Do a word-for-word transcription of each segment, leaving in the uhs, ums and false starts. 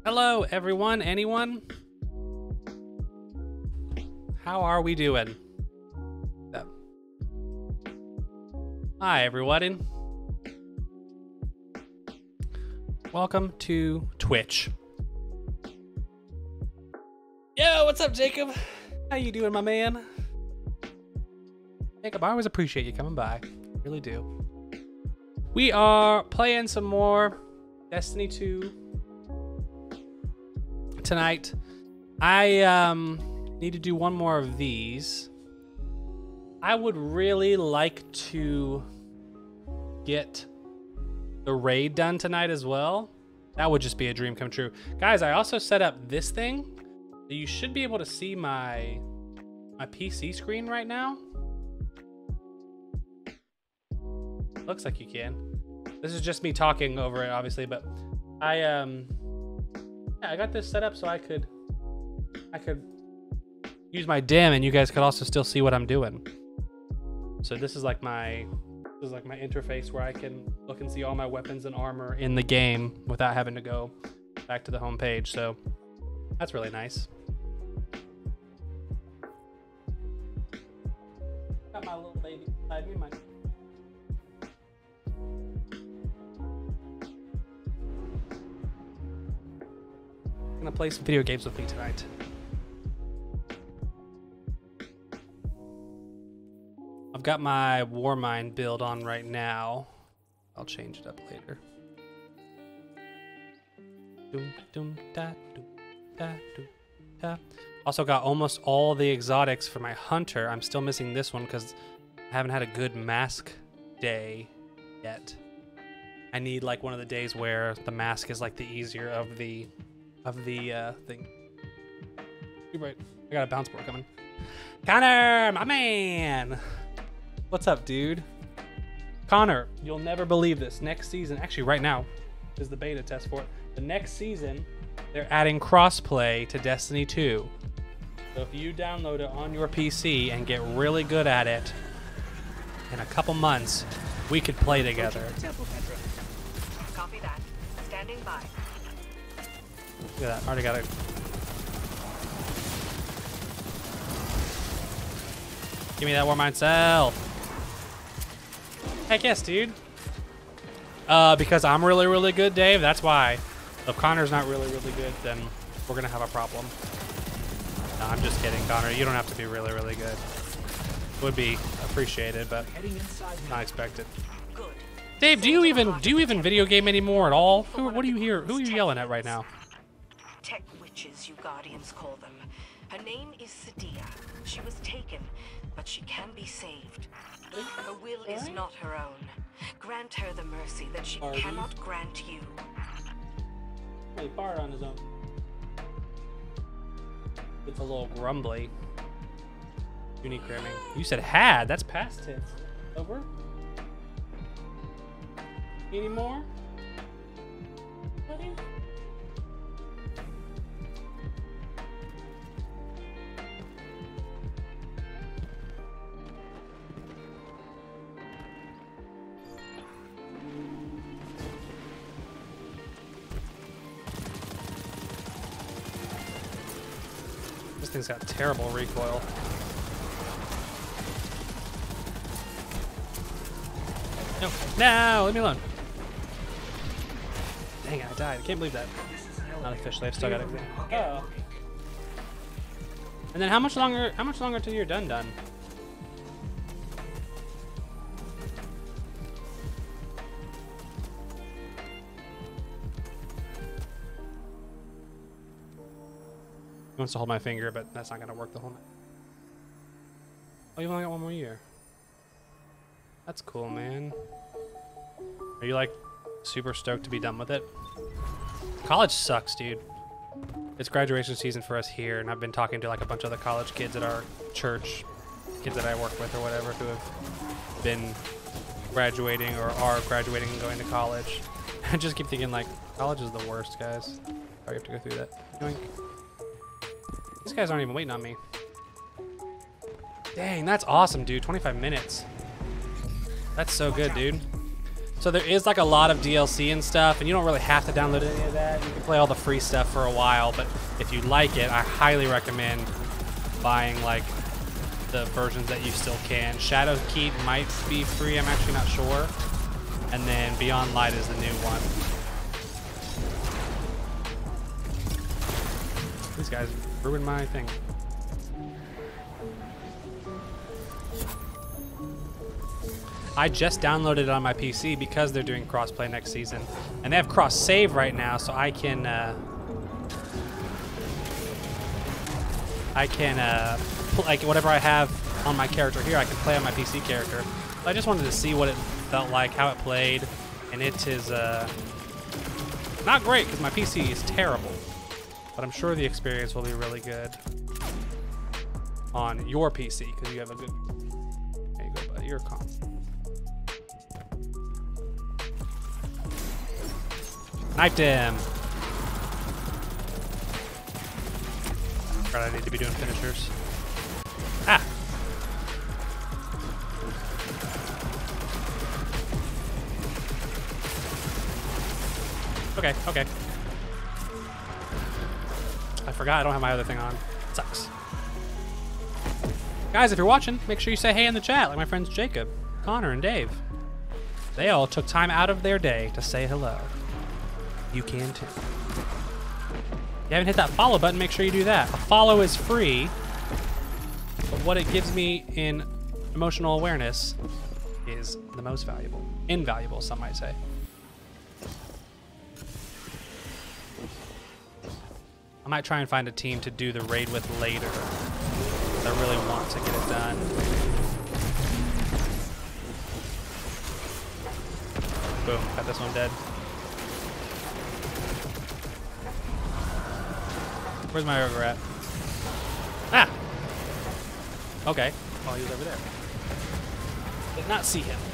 Hello, everyone, anyone? How are we doing? Hi, everybody. Welcome to Twitch. Yo, what's up, Jacob? How you doing, my man? Jacob, I always appreciate you coming by. Really do. We are playing some more Destiny two tonight. I um need to do one more of these. I would really like to get the raid done tonight as well. That would just be a dream come true. Guys, I also set up this thing. So you should be able to see my my P C screen right now. Looks like you can. This is just me talking over it, obviously, but I um yeah, I got this set up so I could I could use my D I M and you guys could also still see what I'm doing. So this is like my this is like my interface where I can look and see all my weapons and armor in the game without having to go back to the home page. So that's really nice. Got my little baby beside me, my gonna play some video games with me tonight. I've got my Warmind build on right now. I'll change it up later. Doom, doom, da, doom, da, doom, da. Also got almost all the exotics for my hunter. I'm still missing this one because I haven't had a good mask day yet. I need like one of the days where the mask is like the easier of the of the uh, thing. You're right. I got a bounce board coming. Connor, my man. What's up, dude? Connor, you'll never believe this. Next season, actually right now, is the beta test for it. The next season, they're adding crossplay to Destiny two. So if you download it on your P C and get really good at it, in a couple months, we could play together. Copy that. Standing by. Look at that, already got it. Give me that Warmind cell. Heck yes, dude. Uh, because I'm really, really good, Dave, that's why. If Connor's not really, really good, then we're gonna have a problem. No, I'm just kidding, Connor. You don't have to be really, really good. Would be appreciated, but not expected. Good. Dave, do you even do you even video game anymore at all? Who, what do you hear? Who are you yelling at right now? Tech witches, you Guardians call them. Her name is Sadia. She was taken, but she can be saved. Her will is not her own. Grant her the mercy that she Barbie. cannot grant you. He fired on his own. It's a little grumbly. Unique cramming. You said had. That's past tense. Over. Any more? Buddy? This thing's got terrible recoil. No, no, leave me alone. Dang it, I died. I can't believe that. Not officially, I've still got it. Oh. And then how much longer, how much longer till you're done done? He wants to hold my finger, but that's not gonna work the whole night. Oh, you've only got one more year. That's cool, man. Are you like super stoked to be done with it? College sucks, dude. It's graduation season for us here, and I've been talking to like a bunch of the college kids at our church, kids that I work with or whatever, who have been graduating or are graduating and going to college. I just keep thinking like, college is the worst, guys. I have to go through that. Yoink. These guys aren't even waiting on me. Dang, that's awesome, dude. twenty-five minutes. That's so good, dude. So there is like a lot of D L C and stuff, and you don't really have to download any of that. You can play all the free stuff for a while, but if you like it, I highly recommend buying like the versions that you still can. Shadowkeep might be free, I'm actually not sure. And then Beyond Light is the new one. These guys ruined my thing. I just downloaded it on my P C because they're doing crossplay next season. And they have cross save right now, so I can uh, I can uh, like whatever I have on my character here, I can play on my P C character. So I just wanted to see what it felt like, how it played, and it is uh, not great because my P C is terrible. But I'm sure the experience will be really good on your P C because you have a good. There you go, buddy. Your comp. Knifed him. Right, I need to be doing finishers. Ah. Okay, okay. I forgot I don't have my other thing on. It sucks. Guys, if you're watching, make sure you say hey in the chat, like my friends Jacob, Connor, and Dave. They all took time out of their day to say hello. You can too. If you haven't hit that follow button, make sure you do that. A follow is free, but what it gives me in emotional awareness is the most valuable. Invaluable, some might say. I might try and find a team to do the raid with later. I really want to get it done. Boom, got this one dead. Where's my ogre at? Ah! Okay. Oh, he was over there. Did not see him.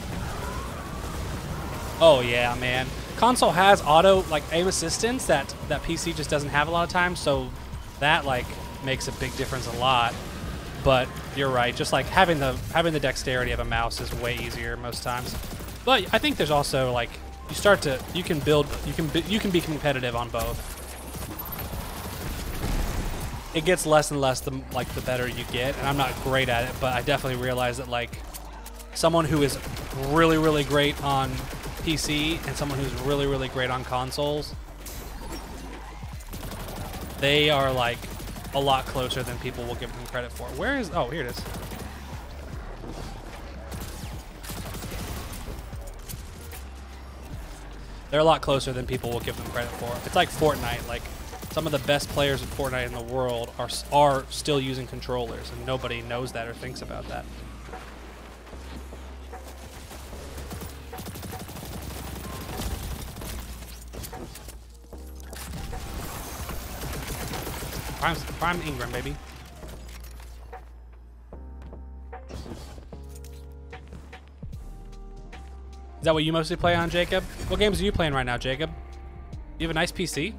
Oh yeah, man. Console has auto like aim assistance that that P C just doesn't have a lot of times, so that like makes a big difference a lot. But you're right, just like having the having the dexterity of a mouse is way easier most times. But I think there's also like you start to you can build you can be, you can be competitive on both. It gets less and less the like the better you get, and I'm not great at it, but I definitely realize that like someone who is really really great on P C and someone who's really really great on consoles, they are like a lot closer than people will give them credit for. Where is oh here it is. They're a lot closer than people will give them credit for. It's like Fortnite. Like some of the best players in Fortnite in the world are are still using controllers, and nobody knows that or thinks about that. Prime, Prime Ingram, baby. Is that what you mostly play on, Jacob? What games are you playing right now, Jacob? You have a nice P C?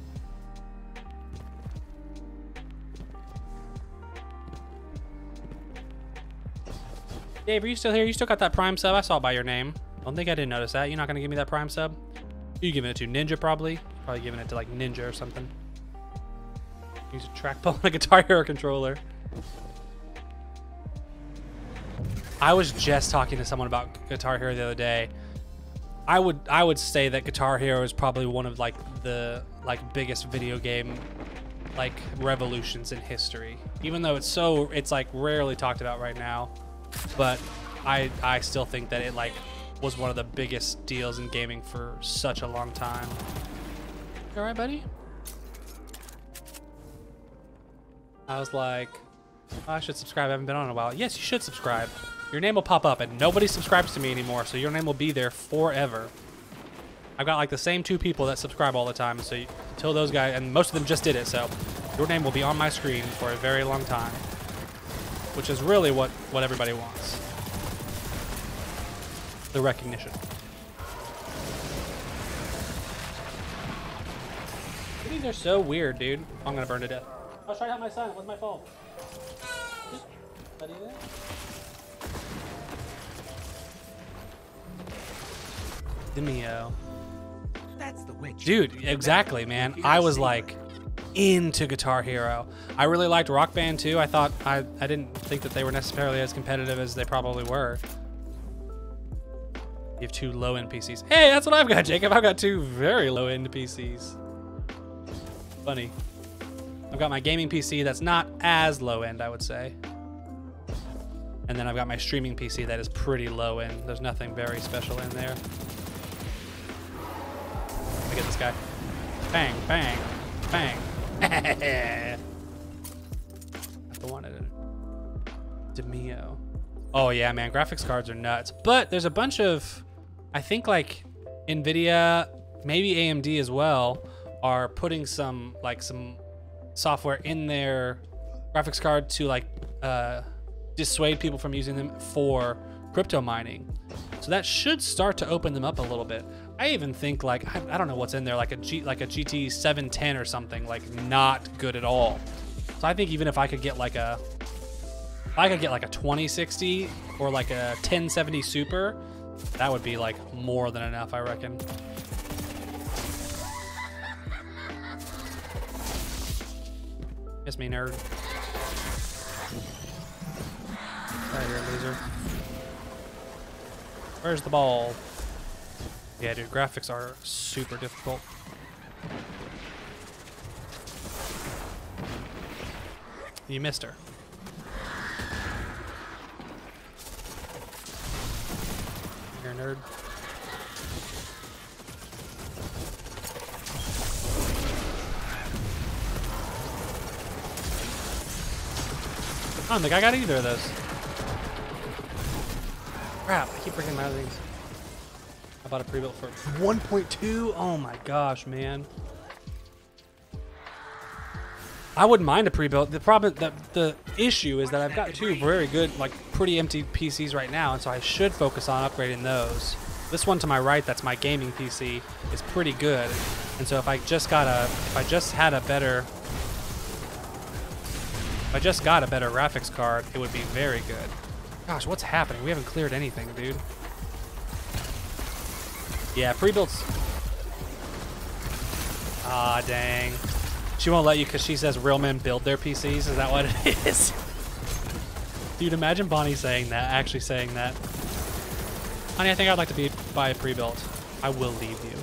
Dave, are you still here? You still got that Prime sub? I saw it by your name. I don't think I didn't notice that. You're not going to give me that Prime sub? Who you giving it to? Ninja, probably? Probably giving it to, like, Ninja or something. Use a trackball and a Guitar Hero controller. I was just talking to someone about Guitar Hero the other day. I would I would say that Guitar Hero is probably one of like the like biggest video game like revolutions in history. Even though it's so it's like rarely talked about right now, but I I still think that it like was one of the biggest deals in gaming for such a long time. You all right, buddy? I was like, oh, I should subscribe. I haven't been on in a while. Yes, you should subscribe. Your name will pop up, and nobody subscribes to me anymore, so your name will be there forever. I've got like the same two people that subscribe all the time, so you, until those guys, and most of them just did it, so your name will be on my screen for a very long time, which is really what, what everybody wants. The recognition. These are so weird, dude. I'm gonna burn to death. I was trying to help my son. It was my fault. Buddy, there? Demio. That's the witch. Dude, exactly, man. I was like into Guitar Hero. I really liked Rock Band too. I thought I I didn't think that they were necessarily as competitive as they probably were. You have two low-end P Cs. Hey, that's what I've got, Jacob. I've got two very low-end P Cs. Funny. I've got my gaming P C that's not as low-end, I would say. And then I've got my streaming P C that is pretty low-end. There's nothing very special in there. Look at this guy. Bang, bang, bang. That's the one I did. Demio. Oh yeah, man, graphics cards are nuts. But there's a bunch of, I think like NVIDIA, maybe A M D as well, are putting some like some software in their graphics card to like uh, dissuade people from using them for crypto mining. So that should start to open them up a little bit. I even think like, I, I don't know what's in there, like a G, like a G T seven ten or something, like not good at all. So I think even if I could get like a, if I could get like a twenty sixty or like a ten seventy Super, that would be like more than enough, I reckon. Miss me, nerd. Right here, loser. Where's the ball? Yeah, dude, graphics are super difficult. You missed her. You're a nerd. I don't think I got either of those. Crap, I keep breaking my other things. I bought a pre-built for one point two. Oh my gosh, man. I wouldn't mind a pre-built. The problem, the, the issue is that I've got two very good, like pretty empty P Cs right now, and so I should focus on upgrading those. This one to my right, that's my gaming P C, is pretty good. And so if I just got a, if I just had a better, if I just got a better graphics card, it would be very good. Gosh, what's happening? We haven't cleared anything, dude. Yeah, pre-builts. Ah, dang. She won't let you because she says real men build their P Cs. Is that what it is? Dude, imagine Bonnie saying that, actually saying that. Honey, I think I'd like to be buy a pre-built. I will leave you.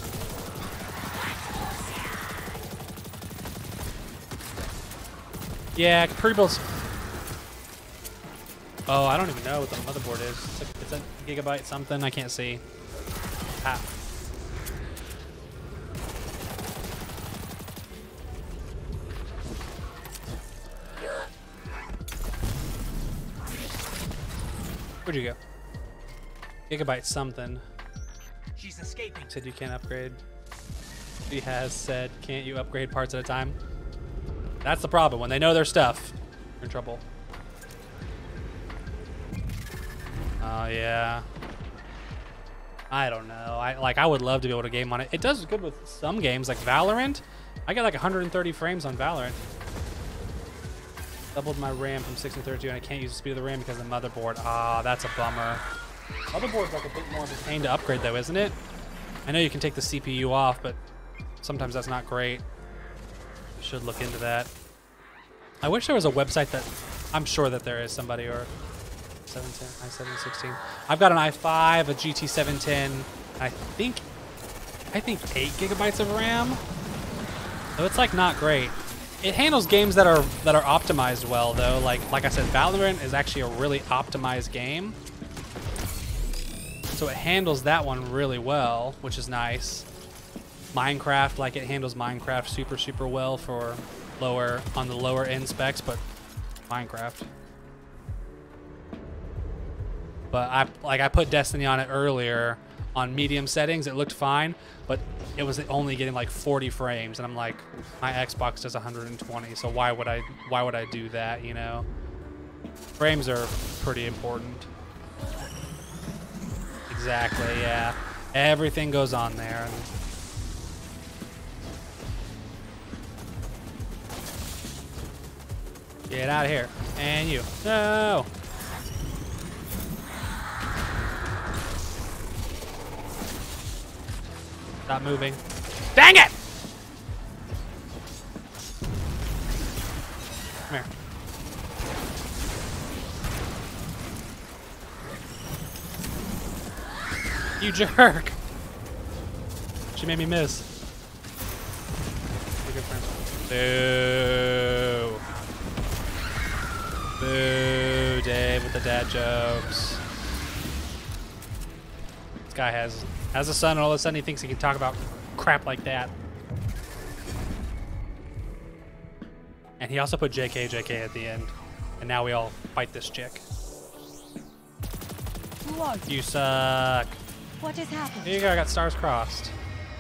Yeah, pre-builts. Oh, I don't even know what the motherboard is. It's a, it's a gigabyte something. I can't see. Ah. Where'd you go? Gigabyte something. She's escaping. Said you can't upgrade. She has said, can't you upgrade parts at a time? That's the problem. When they know their stuff, you're in trouble. Oh, yeah. I don't know. I like. I would love to be able to game on it. It does good with some games, like Valorant. I get like one hundred thirty frames on Valorant. Doubled my RAM from six to thirty-two, and I can't use the speed of the RAM because of the motherboard. Ah, that's a bummer. Motherboard's like a bit more of a pain to upgrade, though, isn't it? I know you can take the C P U off, but sometimes that's not great. Should look into that. I wish there was a website that. I'm sure that there is somebody or. seven ten, i seven sixteen. I've got an i five, a G T seven ten. I think, I think eight gigabytes of RAM. So it's like not great. It handles games that are that are optimized well though. Like like I said, Valorant is actually a really optimized game. So it handles that one really well, which is nice. Minecraft, like it handles Minecraft super super well for lower on the lower end specs, but Minecraft. But I like I put Destiny on it earlier on medium settings. It looked fine, but it was only getting like forty frames, and I'm like, my Xbox does one hundred twenty, so why would I why would I do that? You know, frames are pretty important. Exactly. Yeah, everything goes on there. And get out of here, and you no. Stop moving. Dang it! Come here. You jerk! She made me miss. Boo! Boo, Dave with the dad jokes. This guy has has a son, and all of a sudden he thinks he can talk about crap like that. And he also put J K J K at the end, and now we all fight this chick. Who are you? You suck. What has happened? Here you go. I got stars crossed.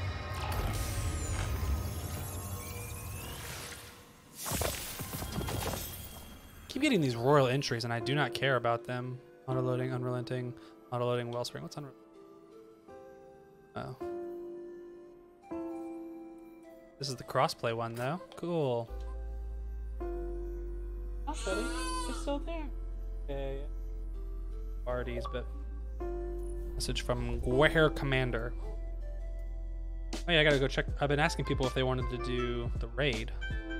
Keep getting these royal entries, and I do not care about them. Autoloading, unrelenting, autoloading, wellspring. What's unrelenting? Oh. This is the crossplay one, though. Cool. Oh, buddy. It's still there. Yeah, yeah. Parties, but... Message from Guerre Commander. Oh yeah, I gotta go check. I've been asking people if they wanted to do the raid.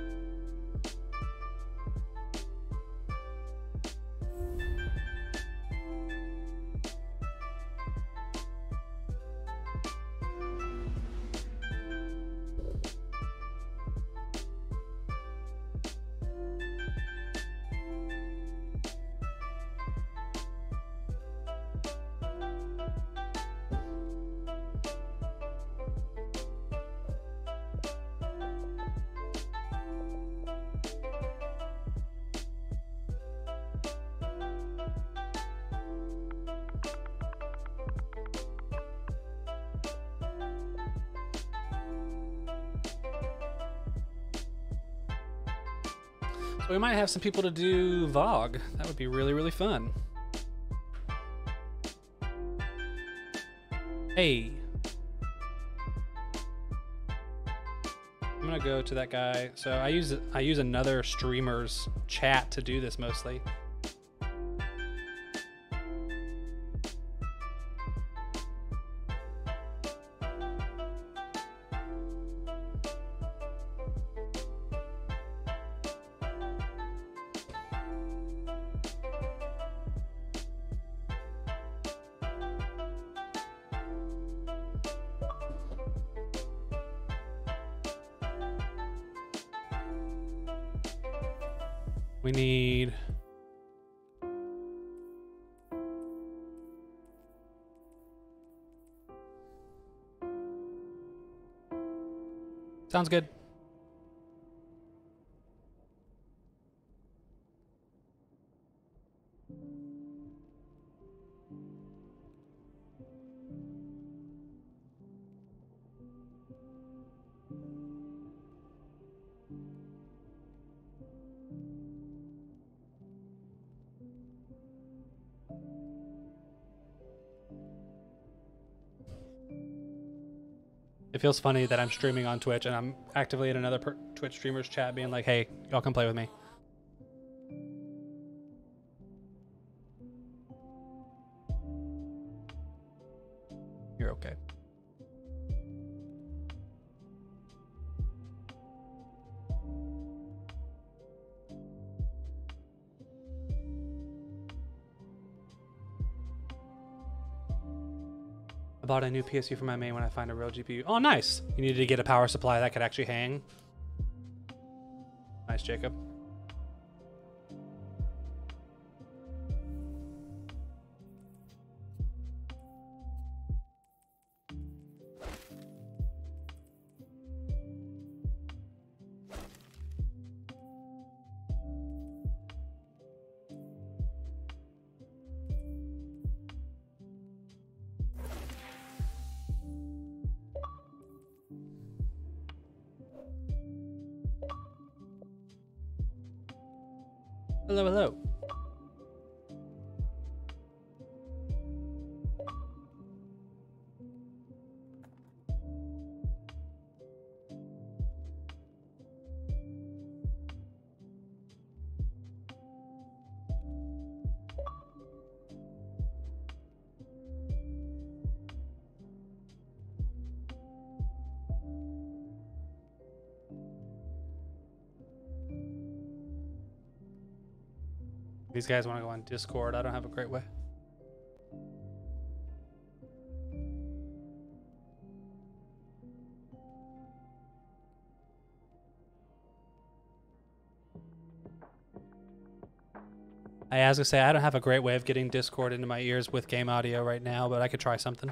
So we might have some people to do Vogue. That would be really, really fun. Hey. I'm gonna go to that guy. So I use I use another streamer's chat to do this mostly. We need... Sounds good. It feels funny that I'm streaming on Twitch and I'm actively in another per Twitch streamer's chat being like, hey, y'all come play with me. You're okay. I bought a new P S U for my main when I find a real G P U. Oh, nice. You needed to get a power supply that could actually hang. Nice, Jacob. Hello, hello. These guys want to go on Discord. I don't have a great way. I was gonna say I don't have a great way of getting Discord into my ears with game audio right now, but I could try something.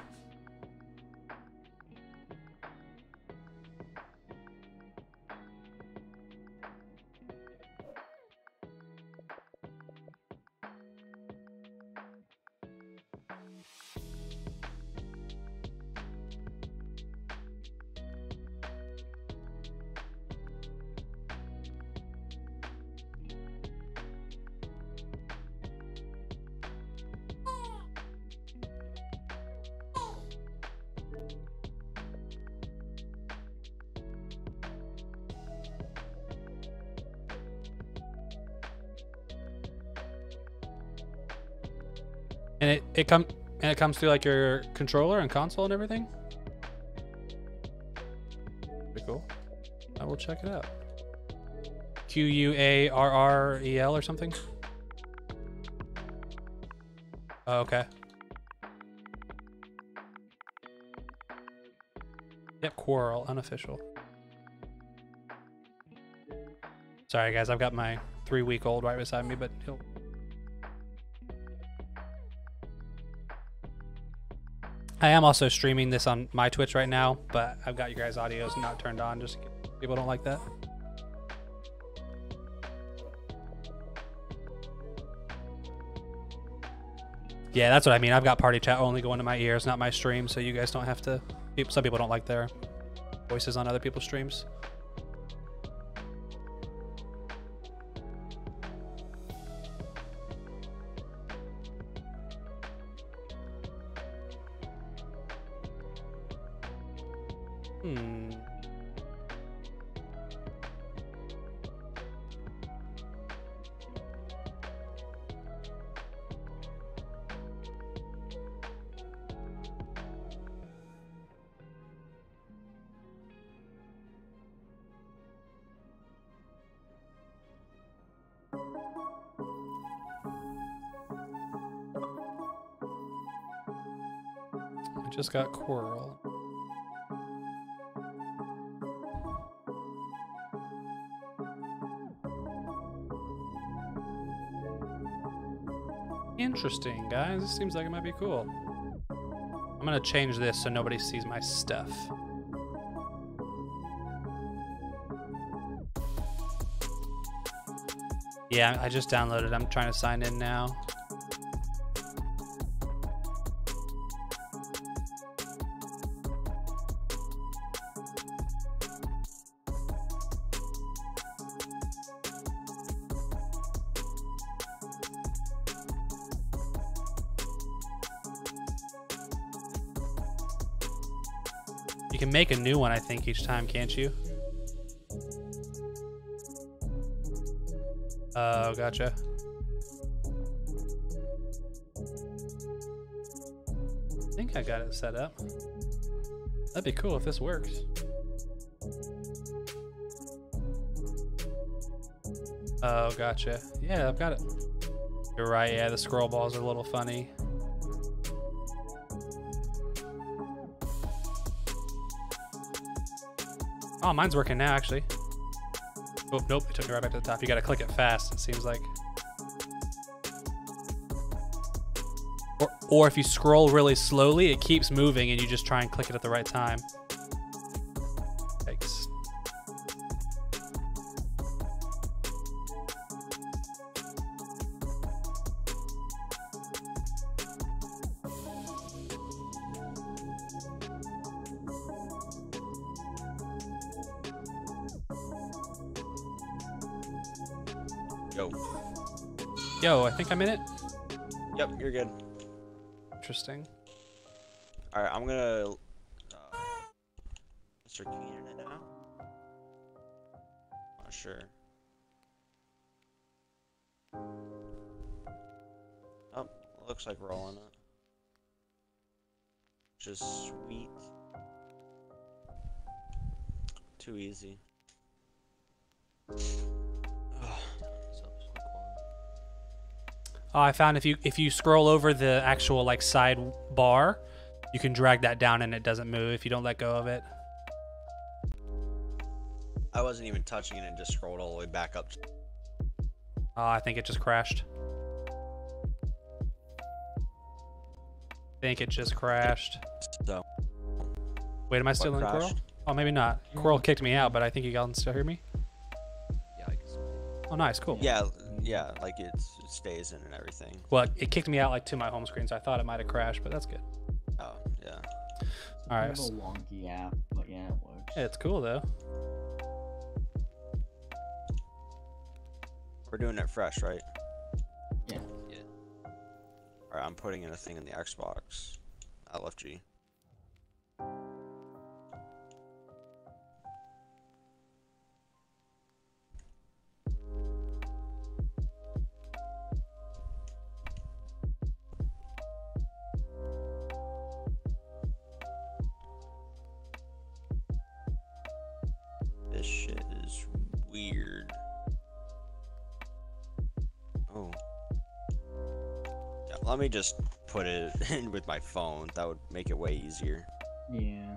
And it it come and it comes through like your controller and console and everything. Pretty cool. I will check it out. Q U A R R E L or something. Oh, okay. Yep, Quarrel, unofficial. Sorry guys, I've got my three-week-old right beside me, but he'll. I am also streaming this on my Twitch right now, but I've got you guys' audios not turned on just in case people don't like that. Yeah, that's what I mean. I've got party chat only going to my ears, not my stream, so you guys don't have to. Some people don't like their voices on other people's streams. Hmm. I just got Quarrel. Interesting, guys. This seems like it might be cool. I'm gonna change this so nobody sees my stuff. Yeah, I just downloaded. I'm trying to sign in now. You can make a new one, I think, each time, can't you? Oh, gotcha. I think I got it set up. That'd be cool if this works. Oh, gotcha. Yeah, I've got it. You're right, yeah, the scroll balls are a little funny. Oh, mine's working now, actually. Oh, nope, it took me right back to the top. You gotta click it fast, it seems like. Or, or if you scroll really slowly, it keeps moving and you just try and click it at the right time. Yikes. Yo. Yo, I think I'm in it. Yep, you're good. Interesting. Alright, I'm gonna uh, start keying it now. Not sure. Oh, looks like we're all in it. Which is sweet. Too easy. Oh, I found if you if you scroll over the actual like side bar, you can drag that down and it doesn't move if you don't let go of it. I wasn't even touching it and just scrolled all the way back up. Oh, I think it just crashed. I think it just crashed. So Wait, am I still what in Coral? crashed? Oh, maybe not. Coral kicked me out, but I think you can still hear me. Yeah, I guess. Oh, nice, cool. Yeah, yeah, like it's, it stays in and everything. Well, it kicked me out like to my home screen, so I thought it might have crashed, but that's good. Oh, yeah. All right. It's a little wonky app, but yeah, it works. Yeah, it's cool though. We're doing it fresh, right? Yeah. Alright, I'm putting in a thing in the Xbox. L F G. This shit is weird. Oh. Yeah, let me just put it in with my phone. That would make it way easier. Yeah.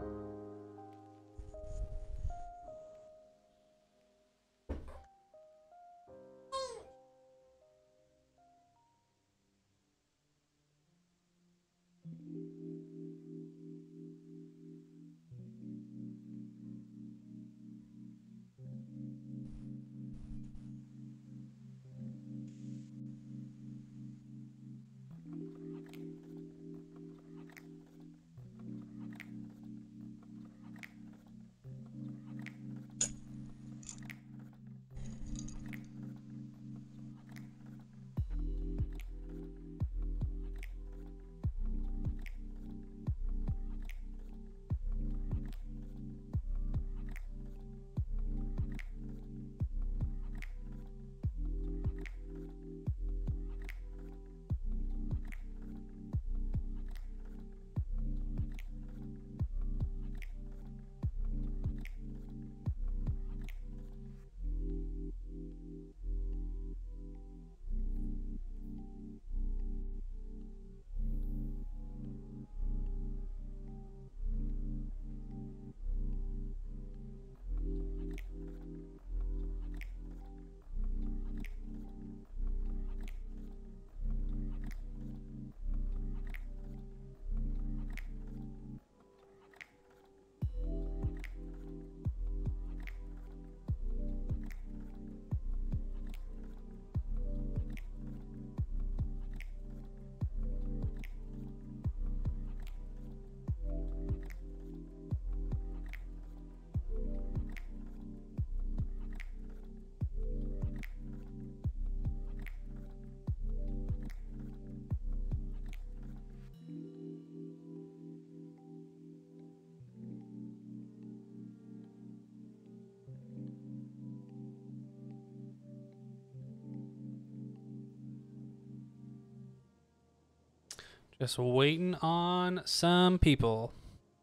Just waiting on some people.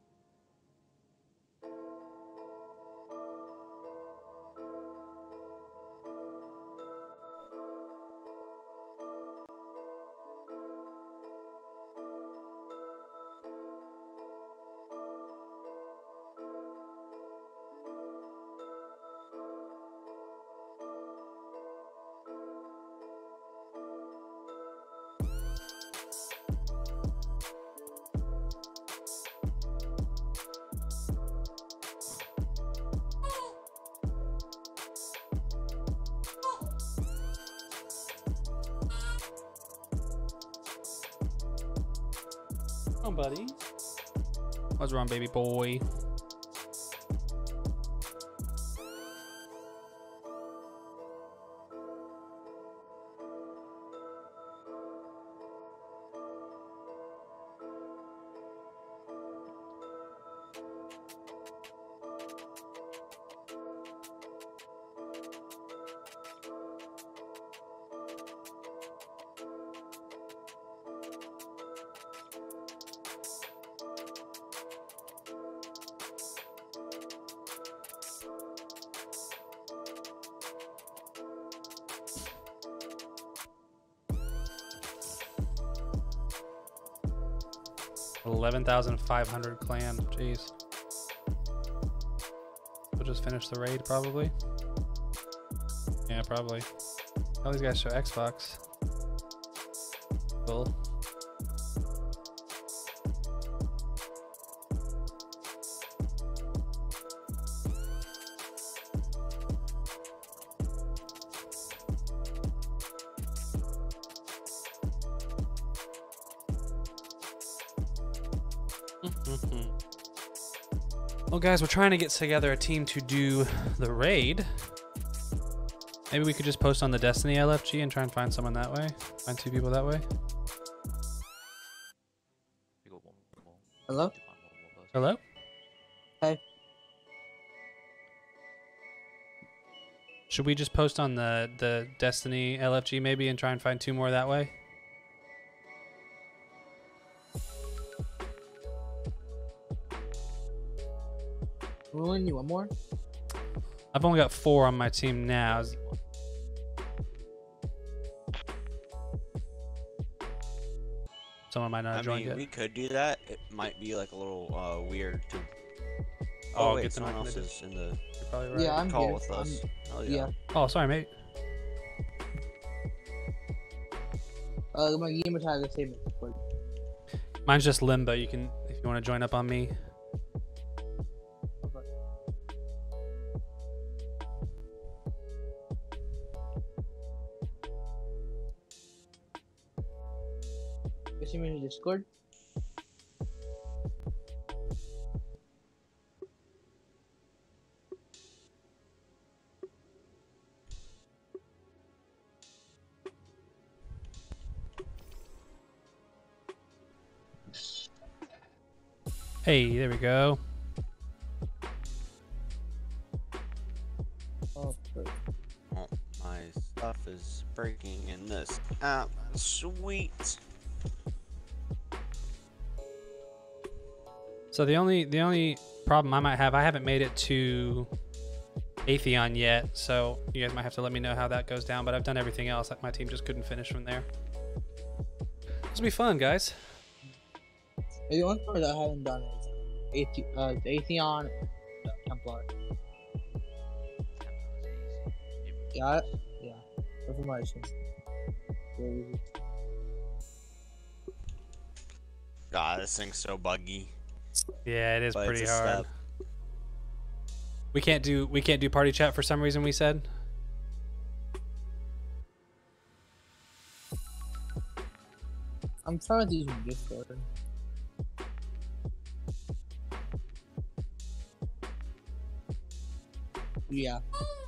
Come on, buddy. What's wrong, baby boy? eleven thousand five hundred clan. Jeez. We'll just finish the raid probably. Yeah, probably. All these guys show Xbox. Cool. Well, guys, we're trying to get together a team to do the raid. Maybe we could just post on the Destiny L F G and try and find someone that way. Find two people that way. We got one more. Hello? Need to find one more person. Hello? Hey. Should we just post on the, the Destiny L F G maybe and try and find two more that way? We only need one more? I've only got four on my team now. Someone might not have I joined mean, yet. we could do that. It might be like a little uh, weird to. Oh, Oh, wait, get them someone else connected. is in the You're probably right. Yeah, I'm call here. with us. I'm- Oh yeah. yeah. Oh, sorry, mate. Uh, my gamer tag is same. But Mine's just Limbo. You can, if you want to join up on me. okay. Guess you mean in Discord? Hey, there we go. Oh, good. Oh, my stuff is breaking in this app. Sweet. So the only the only problem I might have, I haven't made it to Atheon yet, so you guys might have to let me know how that goes down. But I've done everything else. Like my team just couldn't finish from there. This will be fun, guys. The only part that I haven't done is Athe uh, Atheon uh, Templar. Got it? Yeah. Reformation. Very easy. God, this thing's so buggy. Yeah, it is But pretty it's a hard. step. We can't do we can't do party chat for some reason. We said. I'm trying to use Discord. Yeah.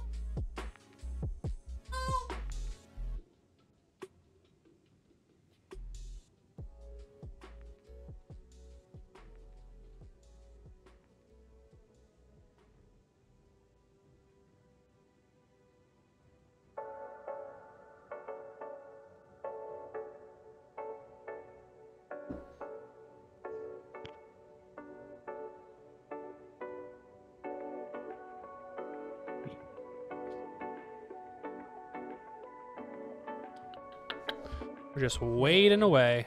We're just waiting away.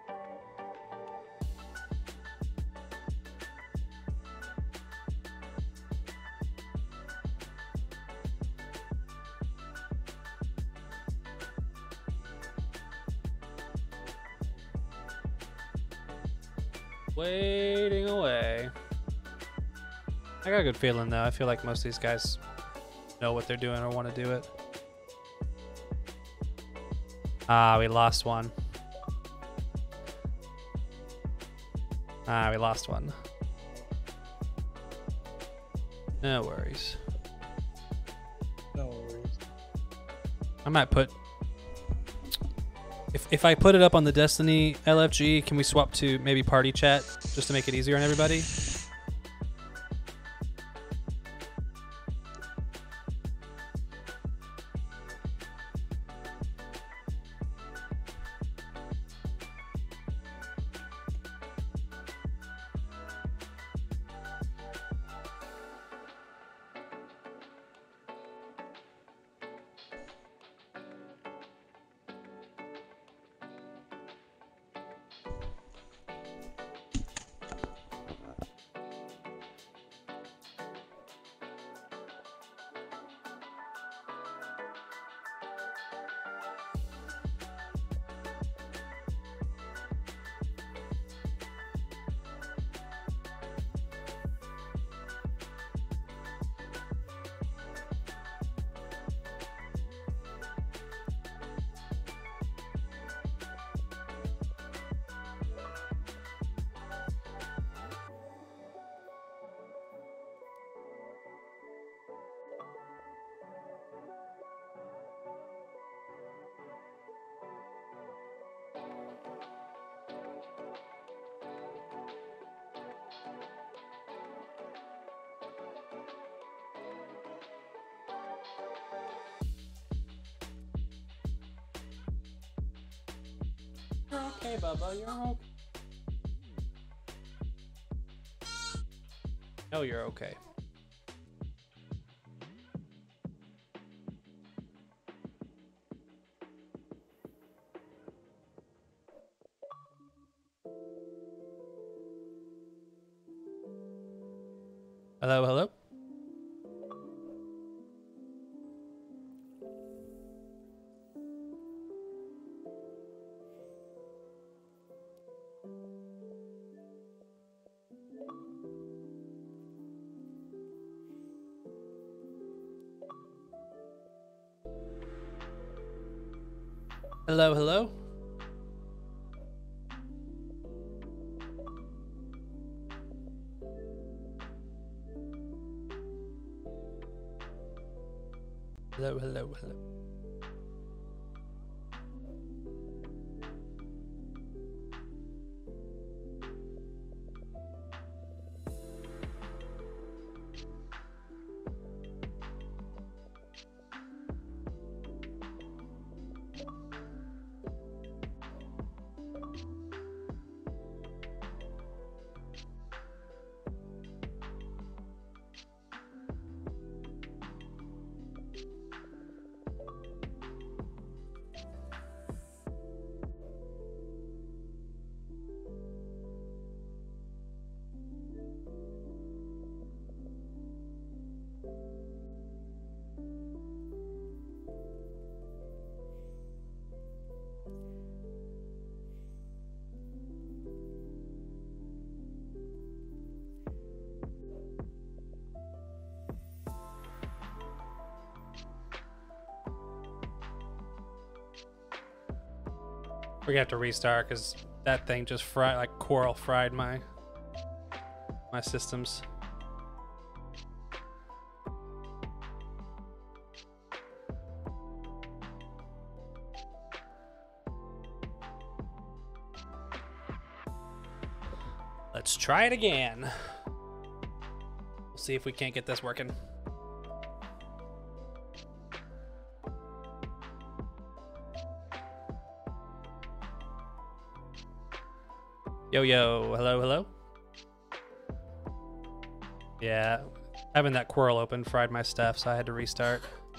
Waiting away. I got a good feeling though. I feel like most of these guys know what they're doing or want to do it. Ah, we lost one. Ah, we lost one. No worries. No worries. I might put... If, if I put it up on the Destiny L F G, can we swap to maybe party chat just to make it easier on everybody? You're okay, Bubba. You're okay. No, you're okay. Hello, hello. Hello, hello. Hello, hello, hello. We're gonna have to restart because that thing just fried, like Coral fried my my systems. Let's try it again. We'll see if we can't get this working. Yo, yo, hello, hello. Yeah, having that Quirrell open fried my stuff, so I had to restart.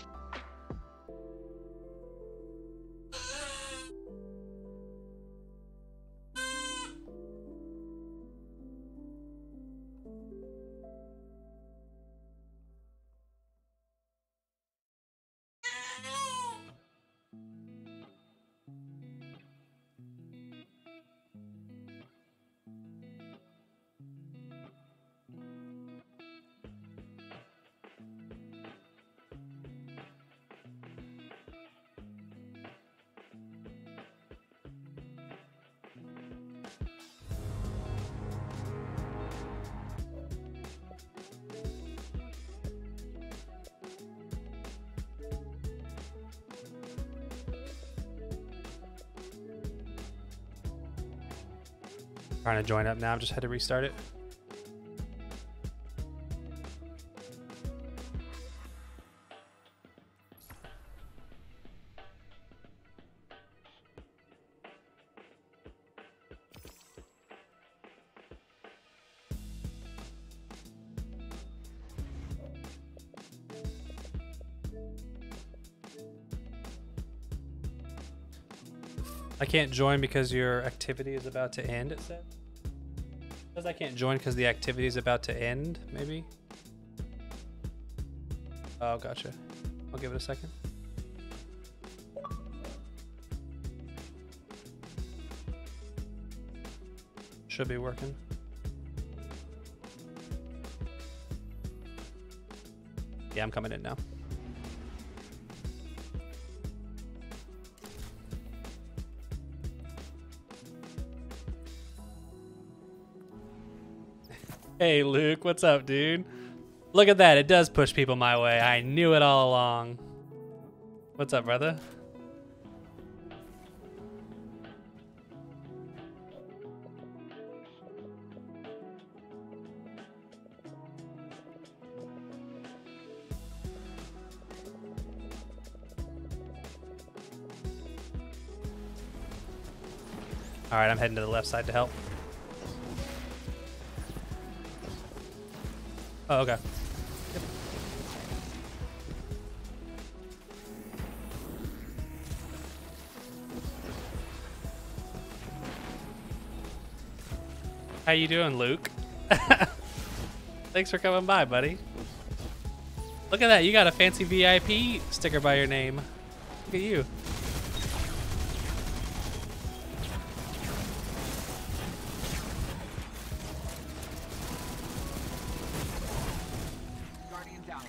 Trying to join up now, just had to restart it. I can't join because your activity is about to end, it said. It says I can't join because the activity is about to end, maybe? Oh, gotcha. I'll give it a second. Should be working. Yeah, I'm coming in now. Hey Luke, what's up, dude? Look at that, it does push people my way. I knew it all along. What's up, brother? All right, I'm heading to the left side to help. Oh, okay. Yep. How you doing, Luke? Thanks for coming by, buddy. Look at that, you got a fancy V I P sticker by your name. Look at you. Guardian down.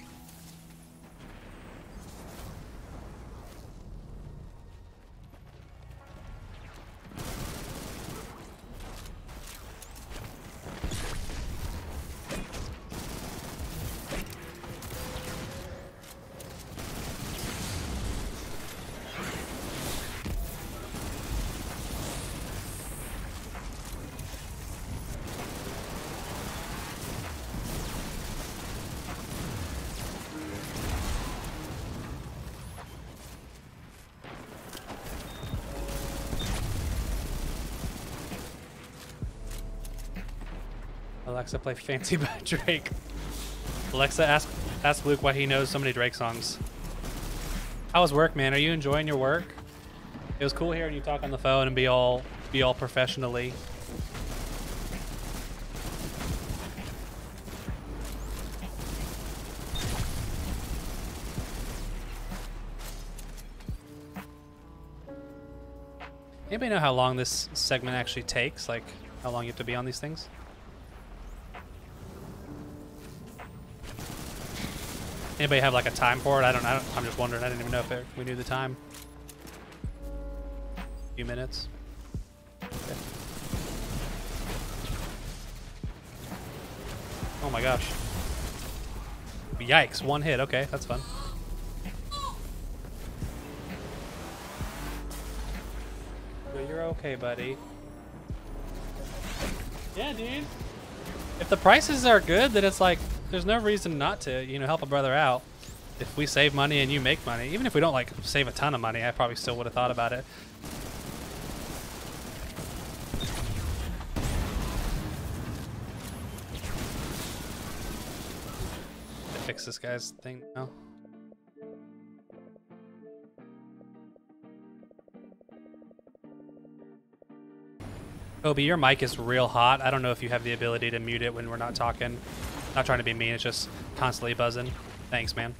Alexa, play Fancy by Drake. Alexa, ask ask Luke why he knows so many Drake songs. How was work, man? Are you enjoying your work? It was cool hearing you talk on the phone and be all be all professionally. Anybody know how long this segment actually takes? Like, how long you have to be on these things? Anybody have like a time for it? I don't. I don't I'm just wondering. I didn't even know if it, we knew the time. A few minutes. Okay. Oh my gosh! Yikes! One hit. Okay, that's fun. No, you're okay, buddy. Yeah, dude. If the prices are good, then it's like there's no reason not to, you know, help a brother out. If we save money and you make money, even if we don't like save a ton of money, I probably still would have thought about it. I fix this guy's thing now. Kobe, your mic is real hot. I don't know if you have the ability to mute it when we're not talking. Not trying to be mean, it's just constantly buzzing. Thanks, man.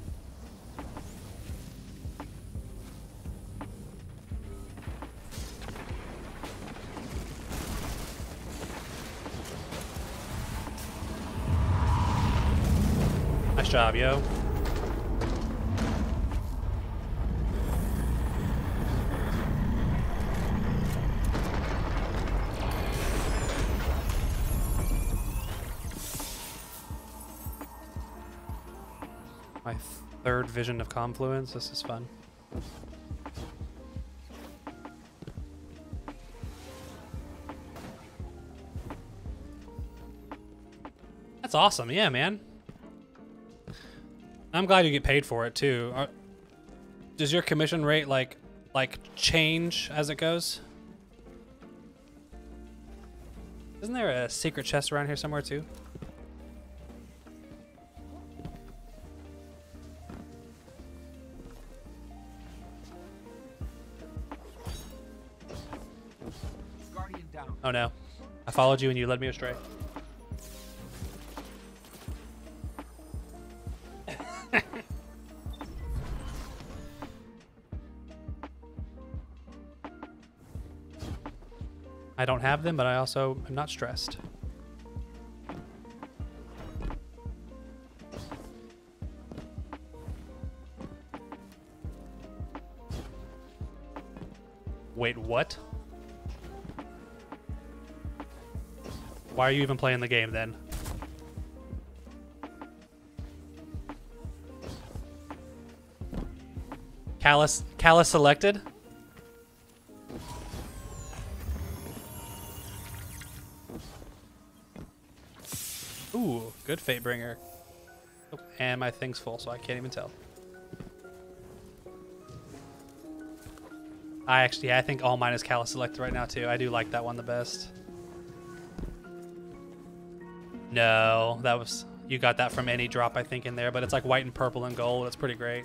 Nice job, yo. My third vision of Confluence. This is fun. That's awesome. Yeah, man. I'm glad you get paid for it too. Are, does your commission rate like like change as it goes? Isn't there a secret chest around here somewhere too? Oh no. I followed you and you led me astray. I don't have them, but I also am not stressed. Wait, what? Why are you even playing the game then? Callus, Callus selected? Ooh, good Fatebringer. Oh, and my thing's full, so I can't even tell. I actually, yeah, I think all mine is Callus selected right now too. I do like that one the best. No, that was, you got that from any drop I think in there, but it's like white and purple and gold. It's pretty great.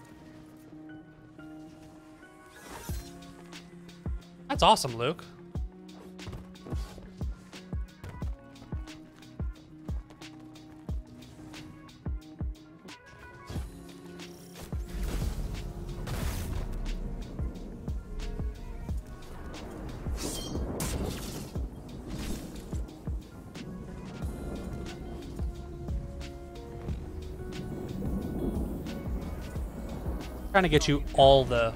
That's awesome, Luke. Trying to get you all the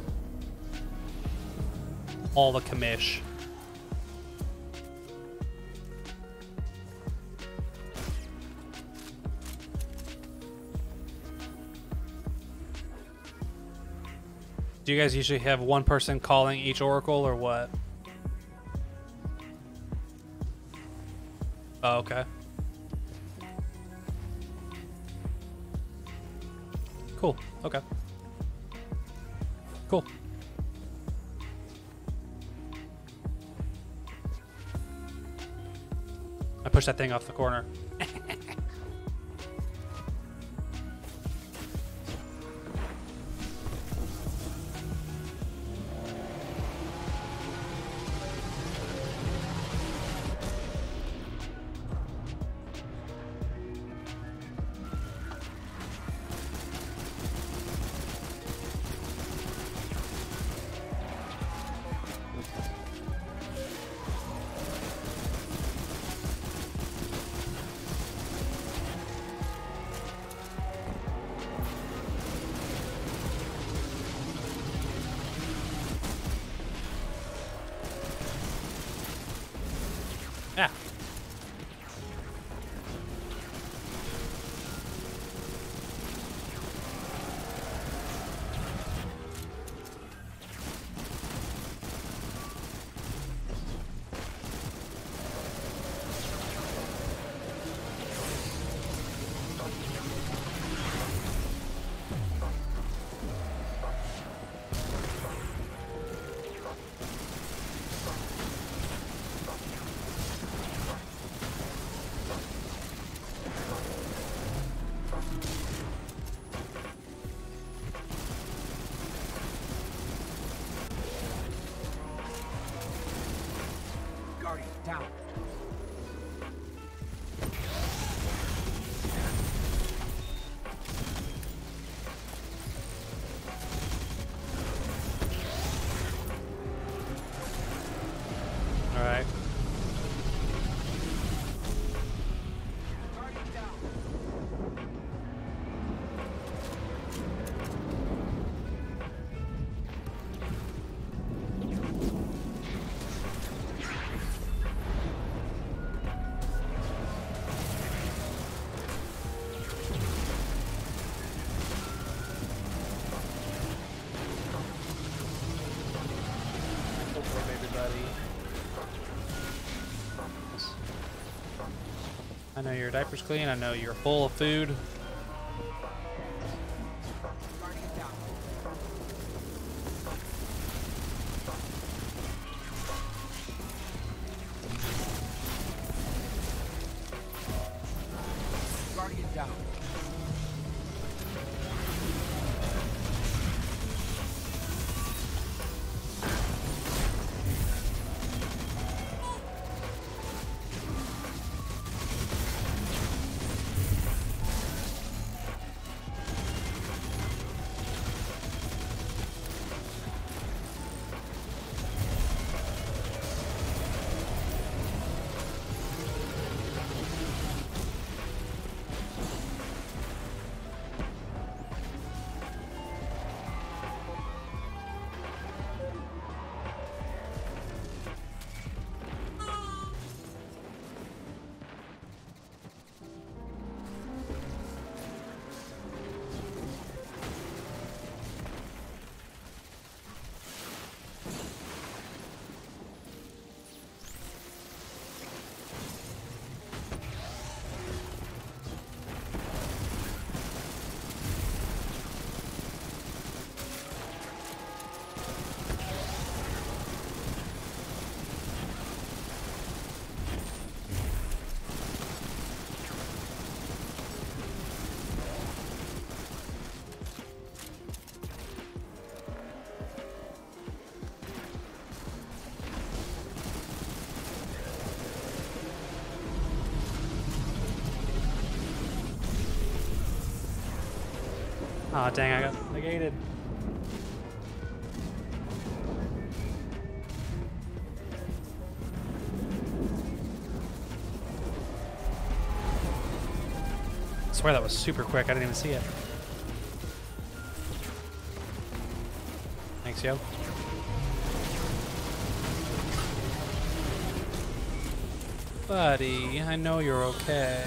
all the commish. Do you guys usually have one person calling each oracle or what? Oh, okay. Cool. Okay. Cool. I pushed that thing off the corner. Yeah. Guardian down. All right. Guardian down. Go for it, everybody. I know your diaper's clean. I know you're full of food. Guardian down. Guardian down. Aw, dang, I got negated. I swear that was super quick. I didn't even see it. Thanks, yo. Buddy, I know you're okay.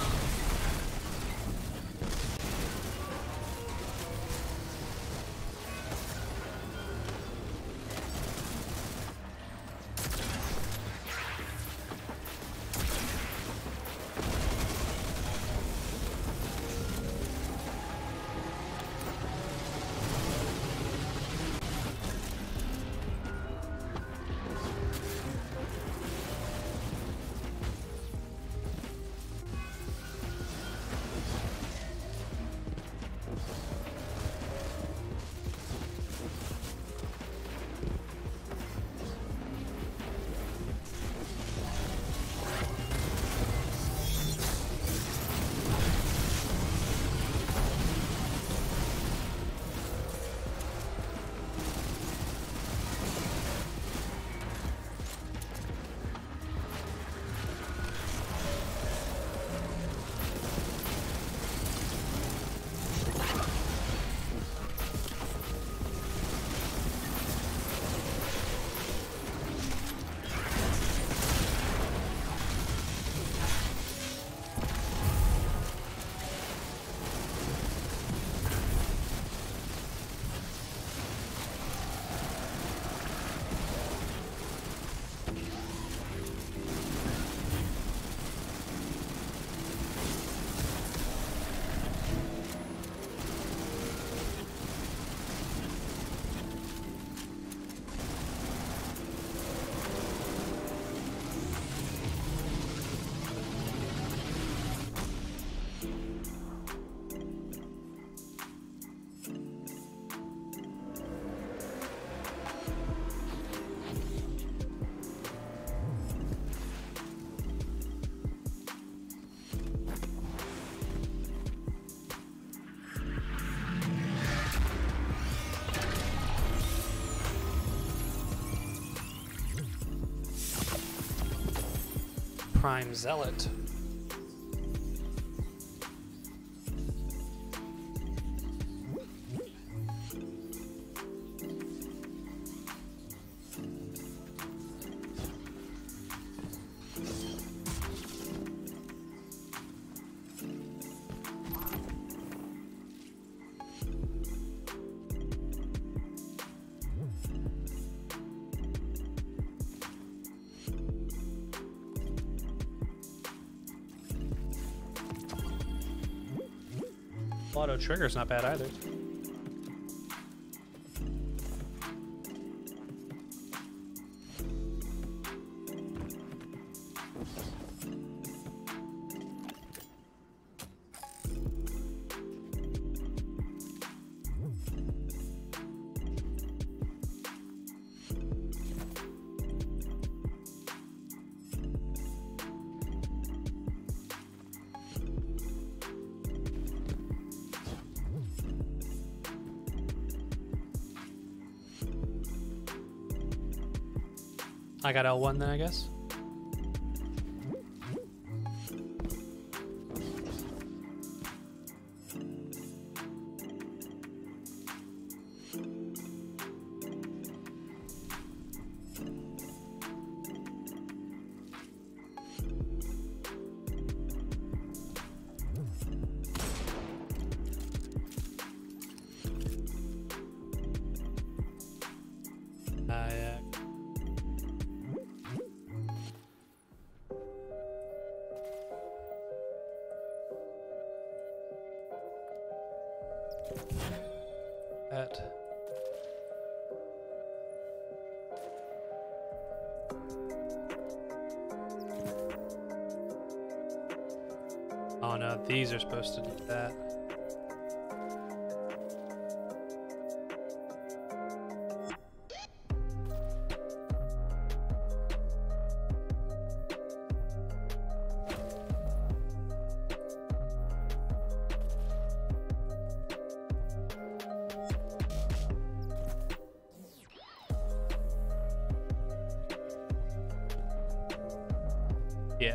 Prime Zealot. Auto trigger's not bad either. I got L one then, I guess. Uh, yeah. That. Oh no, these are supposed to do that. Yeah.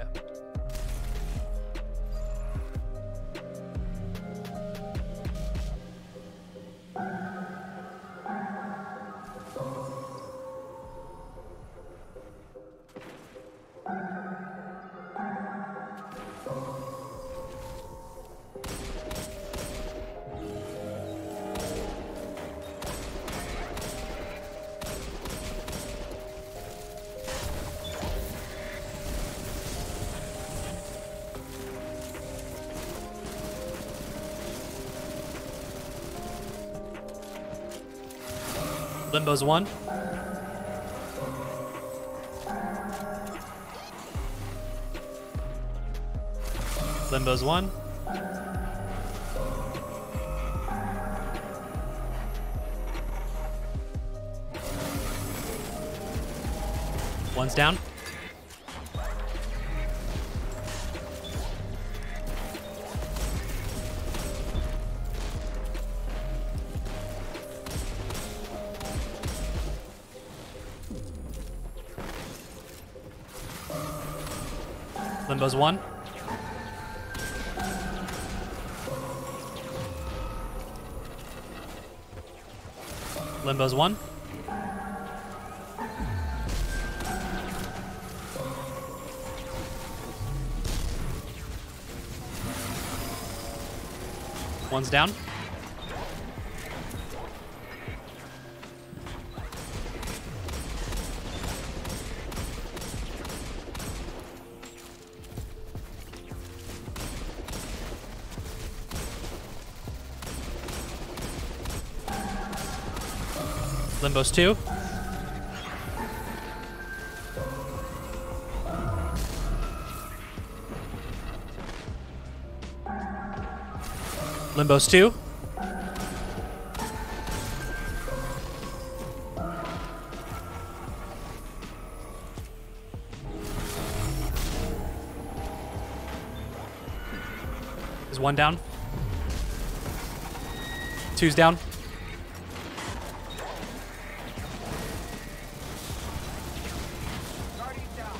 Limbo's one. Limbo's one. One's down. Limbo's one. Limbo's one. One's down. Limbo's two. Limbo's two. Is one down? Two's down. Guardian down.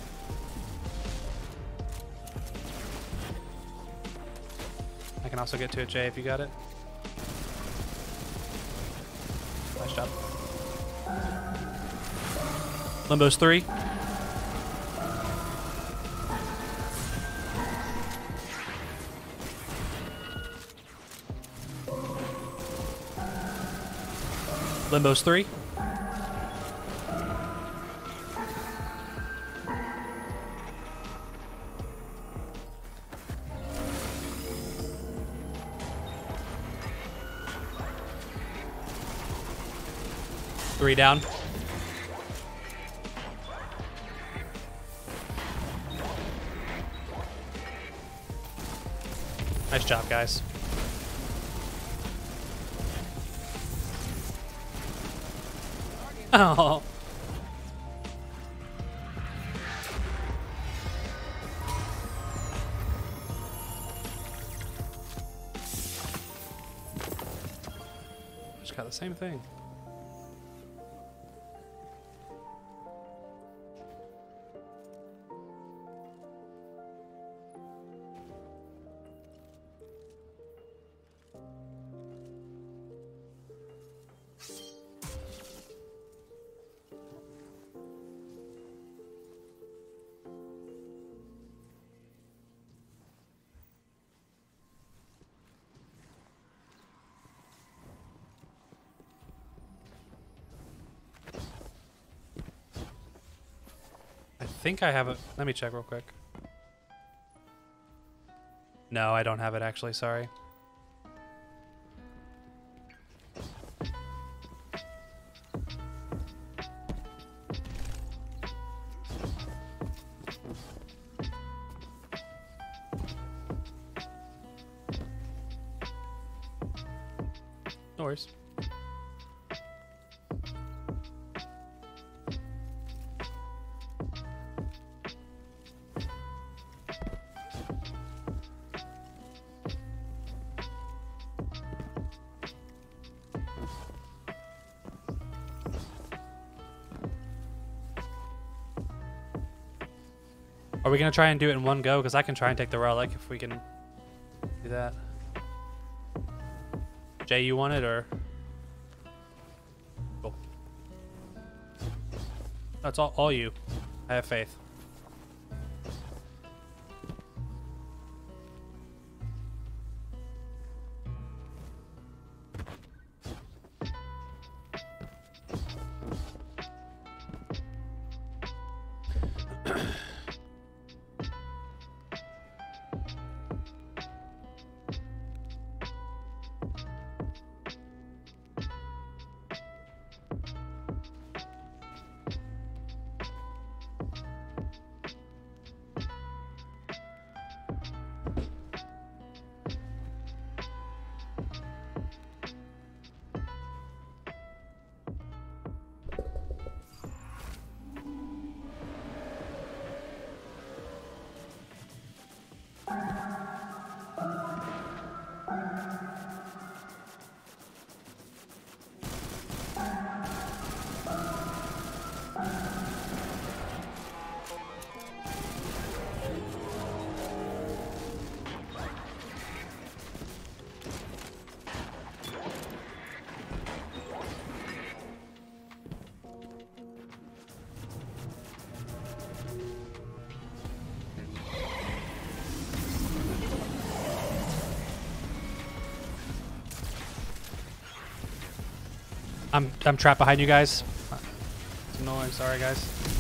I can also get to it, Jay, if you got it. Nice job. Limbo's three. Limbo's three. Three down. Nice job, guys. Oh. Just got the same thing. I think I have it. Let me check real quick. No, I don't have it actually, sorry. No worries. Are we gonna try and do it in one go? Because I can try and take the relic if we can do that. Jay, you want it or? Cool. That's all, all you. I have faith. I'm I'm trapped behind you guys. It's annoying. Sorry, guys.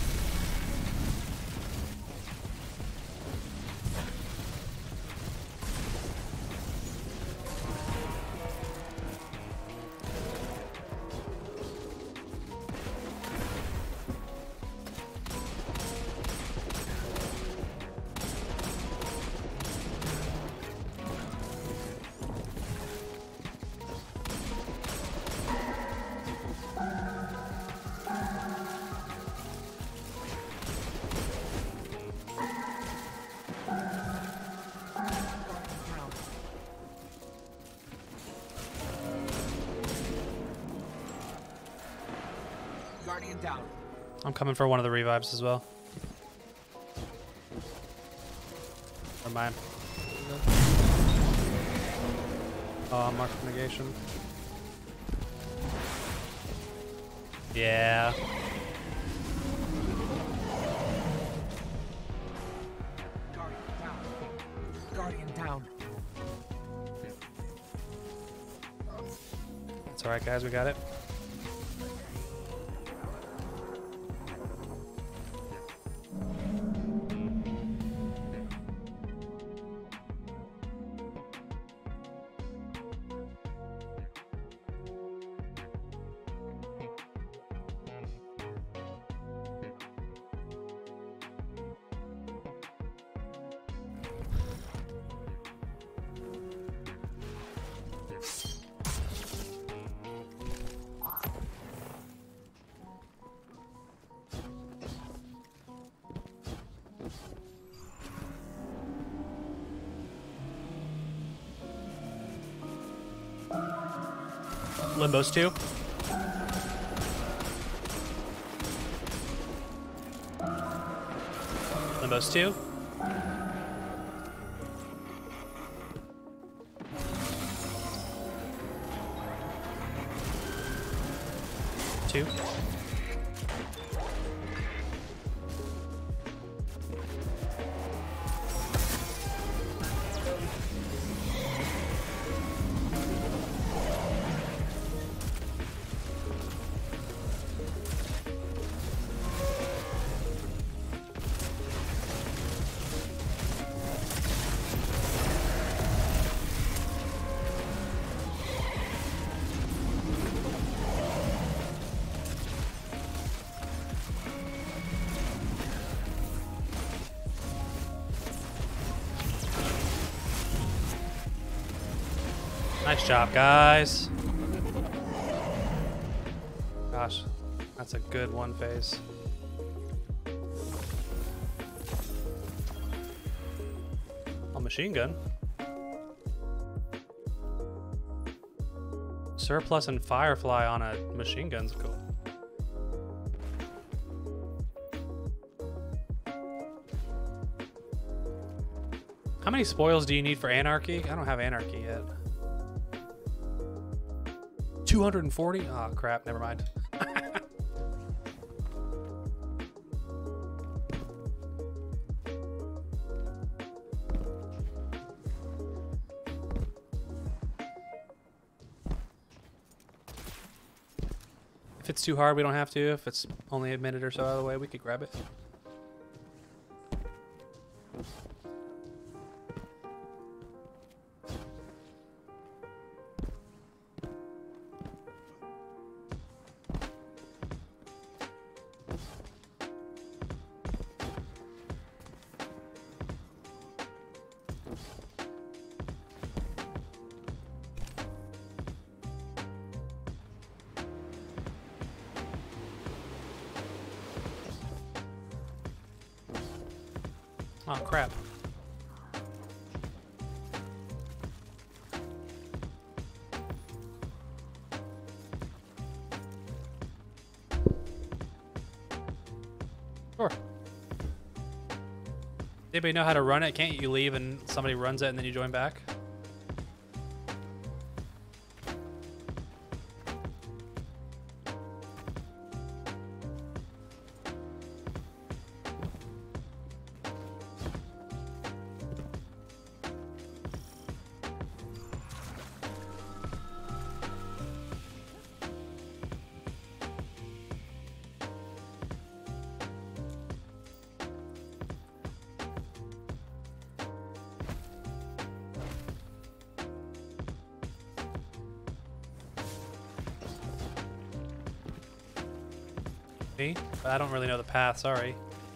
Guardian down. I'm coming for one of the revives as well. Never mind. Oh, mark of negation. Yeah. Guardian down. Guardian down. It's alright, guys. We got it. Limbo's two. Limbo's two. Two. Nice job, guys. Gosh, that's a good one phase. A machine gun. Surplus and Firefly on a machine gun's cool. How many spoils do you need for anarchy? I don't have anarchy yet. two hundred forty? Oh crap, never mind. If it's too hard, we don't have to. If it's only a minute or so out of the way, we could grab it. Oh crap. Sure. Anybody know how to run it? Can't you leave and somebody runs it and then you join back? Me? But I don't really know the path, sorry.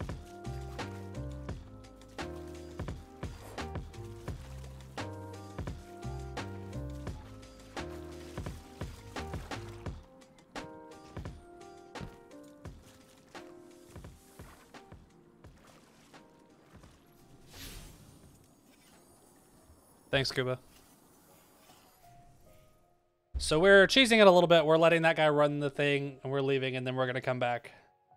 Thanks, Scuba. So we're cheesing it a little bit. We're letting that guy run the thing, and we're leaving, and then we're going to come back.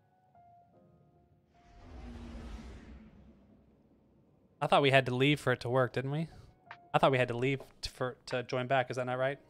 I thought we had to leave for it to work, didn't we? I thought we had to leave to, for to join back. Is that not right?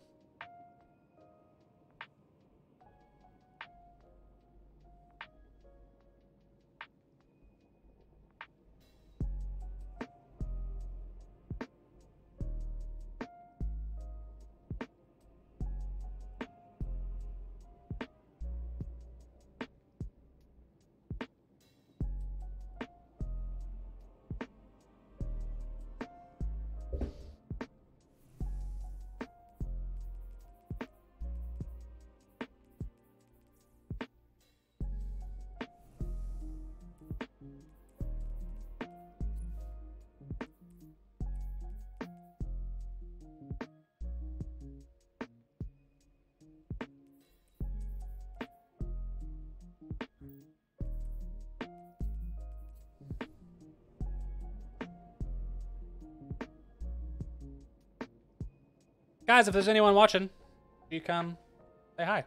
Guys, if there's anyone watching, you come say hi.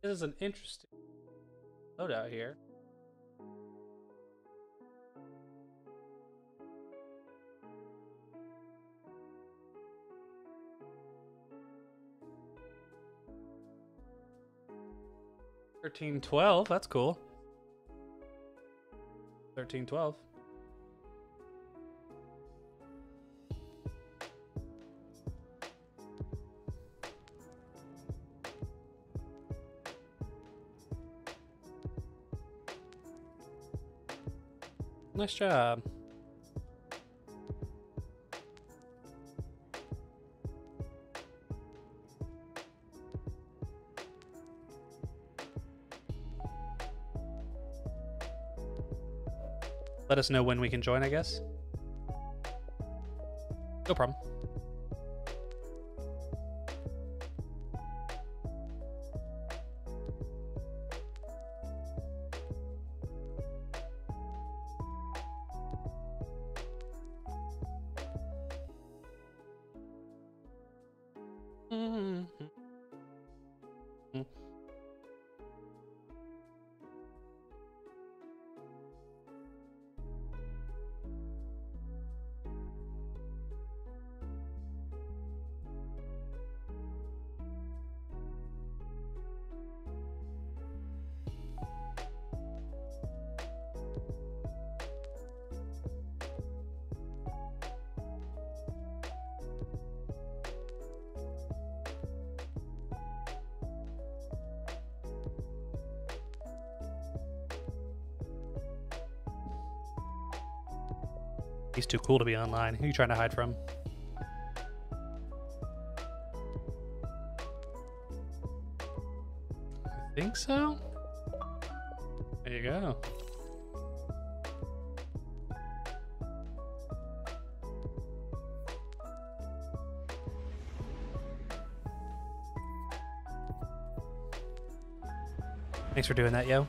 This is an interesting loadout here. Thirteen twelve, that's cool. Thirteen twelve. Nice job. Let us know when we can join, I guess. No problem. He's too cool to be online. Who are you trying to hide from? I think so. There you go. Thanks for doing that, yo.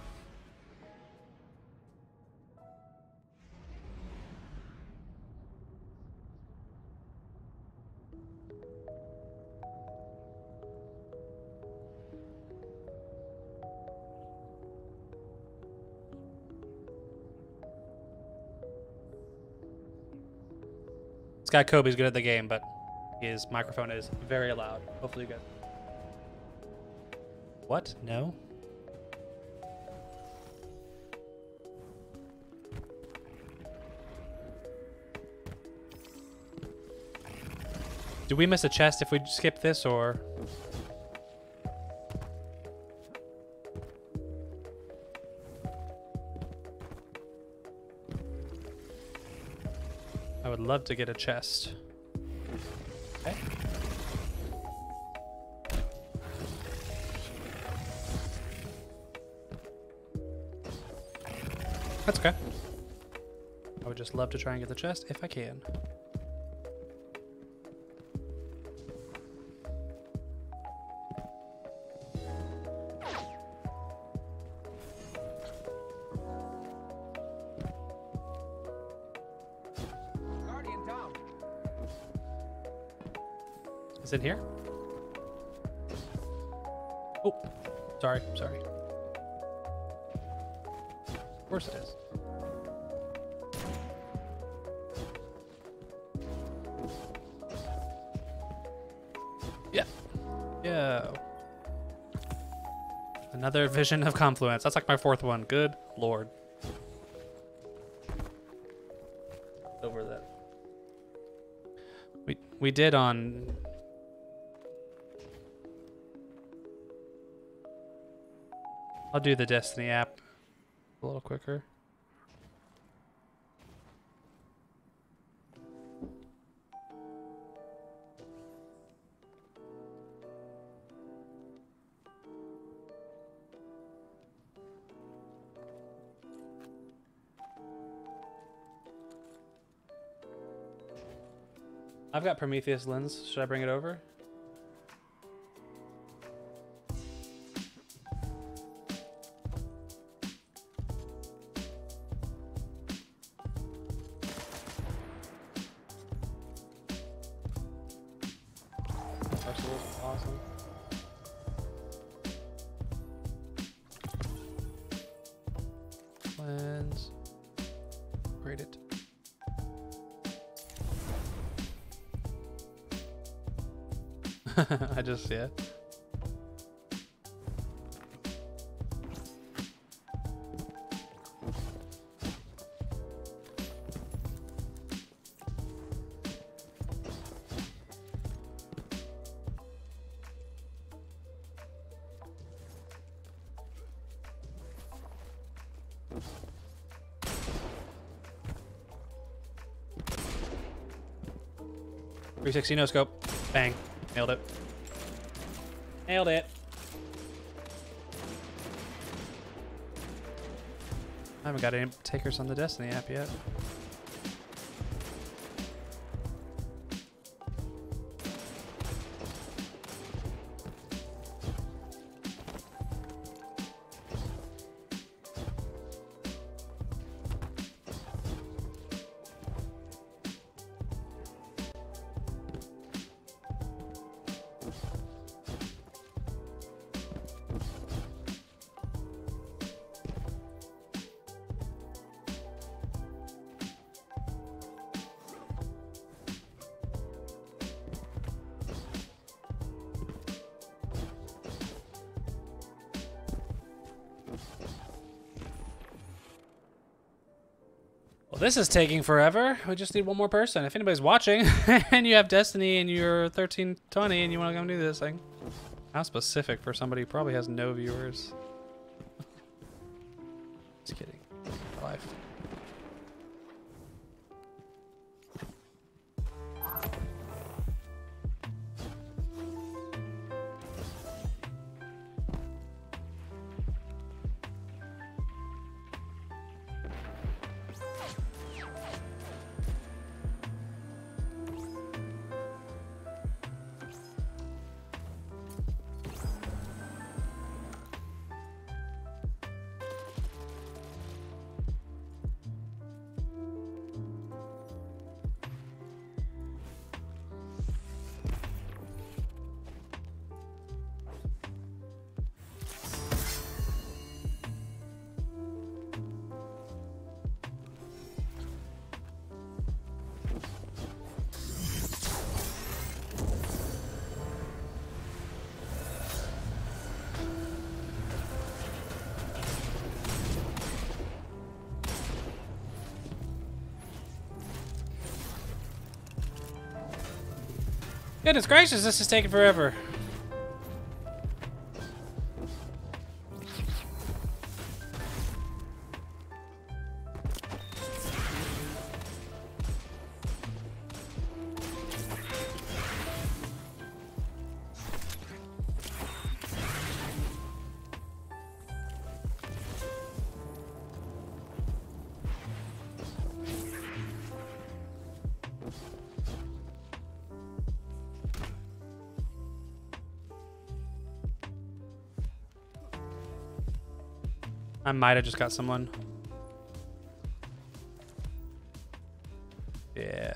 This guy Kobe's good at the game, but his microphone is very loud. Hopefully you guys... What? No? Do we miss a chest if we skip this, or...? I would love to get a chest. Okay. That's okay. I would just love to try and get the chest if I can. Is it here? Oh, sorry, sorry. Of course it is. Yeah. Yeah. Another Vision of Confluence. That's like my fourth one. Good lord. Over that. We we did on I'll do the Destiny app a little quicker. I've got Prometheus lens. Should I bring it over? Awesome. upgrade it. I just, yeah. three sixty no scope. Bang. Nailed it. Nailed it. I haven't got any takers on the Destiny app yet. Well, this is taking forever. We just need one more person. If anybody's watching and you have Destiny and you're thirteen twenty and you want to come do this thing. How specific for somebody who probably has no viewers. Just kidding. Life. Goodness gracious, this is taking forever. I might have just got someone. Yeah.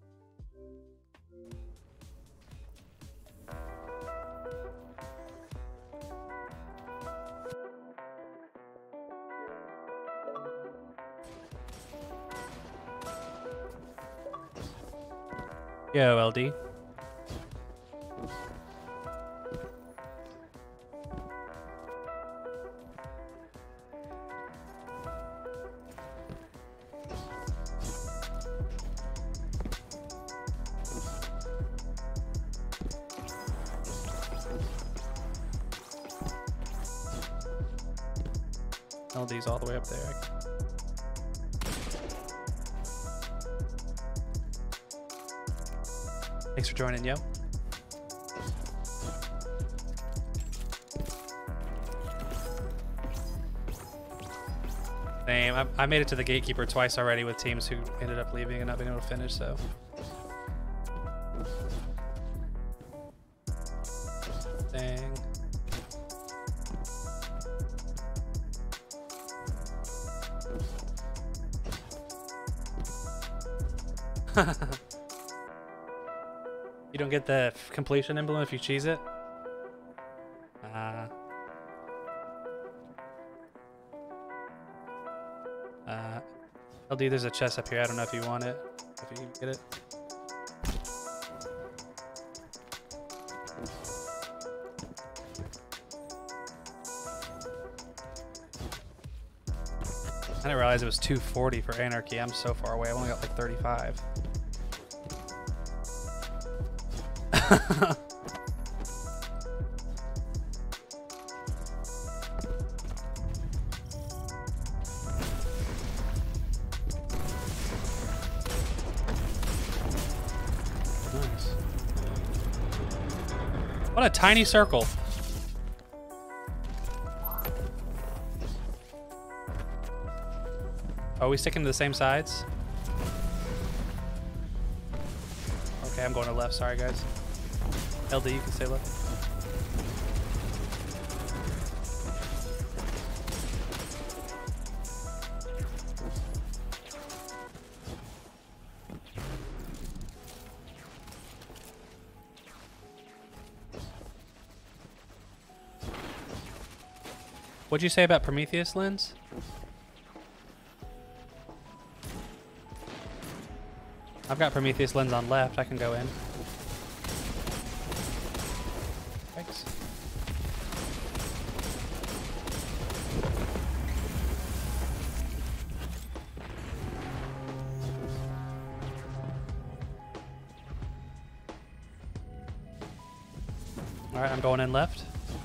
Yo, L D. L D's all the way up there. Thanks for joining, yo. Same. I, I made it to the Gatekeeper twice already with teams who ended up leaving and not being able to finish, so. Dang. You don't get the completion emblem if you cheese it? Uh, uh, L D, there's a chest up here. I don't know if you want it. If you can get it. I didn't realize it was two forty for Anarchy. I'm so far away. I've only got like thirty-five. Nice. What a tiny circle. Are we sticking to the same sides? Okay, I'm going to left. Sorry, guys. L D, you can stay left. What'd you say about Prometheus lens? I've got Prometheus lens on left. I can go in. Thanks. All right, I'm going in left.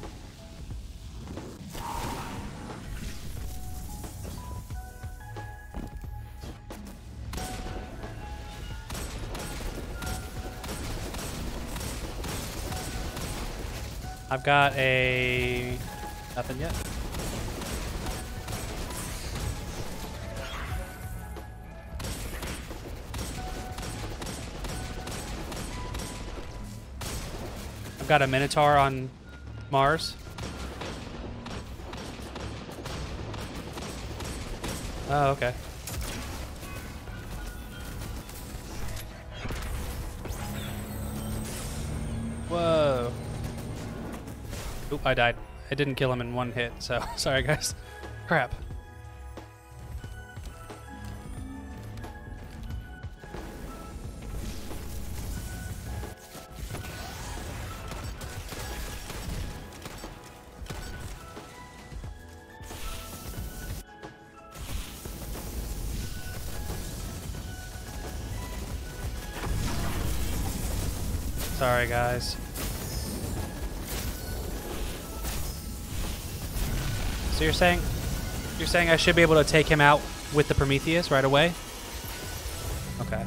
I've got a... nothing yet. I've got a Minotaur on Mars. Oh, okay. Whoa. Oop, I died. I didn't kill him in one hit, so sorry guys. Crap. Sorry guys. So you're saying, you're saying I should be able to take him out with the Prometheus right away? Okay.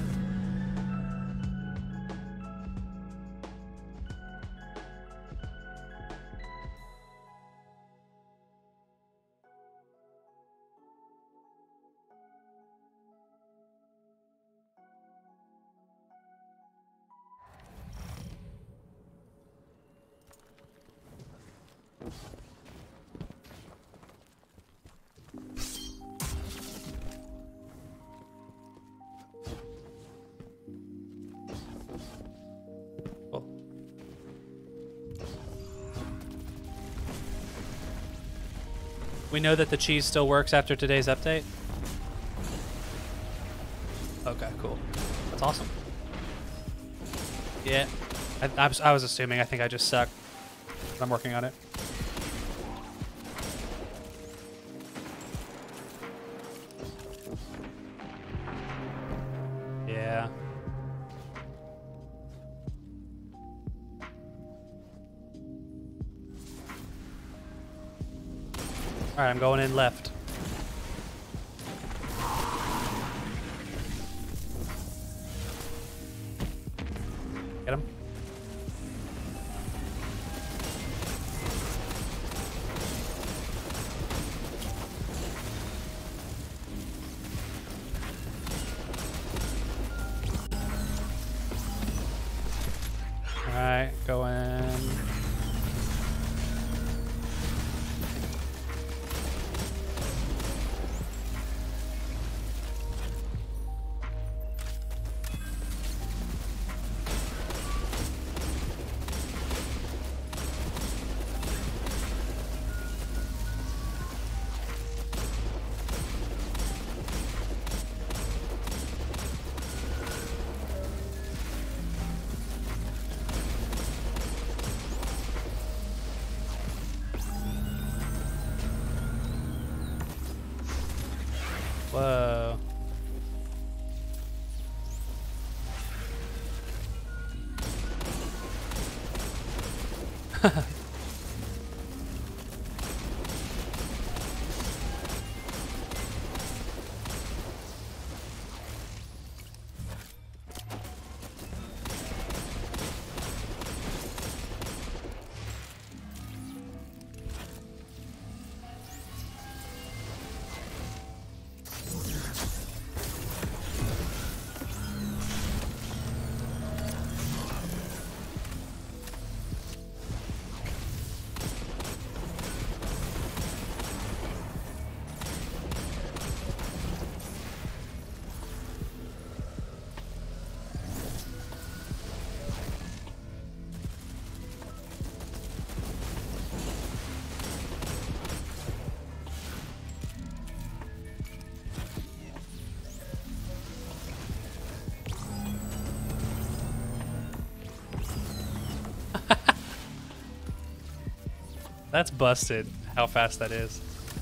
We know that the cheese still works after today's update? Okay, cool. That's awesome. Yeah, I, I, was, I was assuming. I think I just suck. I'm working on it. Yeah. All right, I'm going in left. Get him. All right, go in. Whoa. That's busted, how fast that is.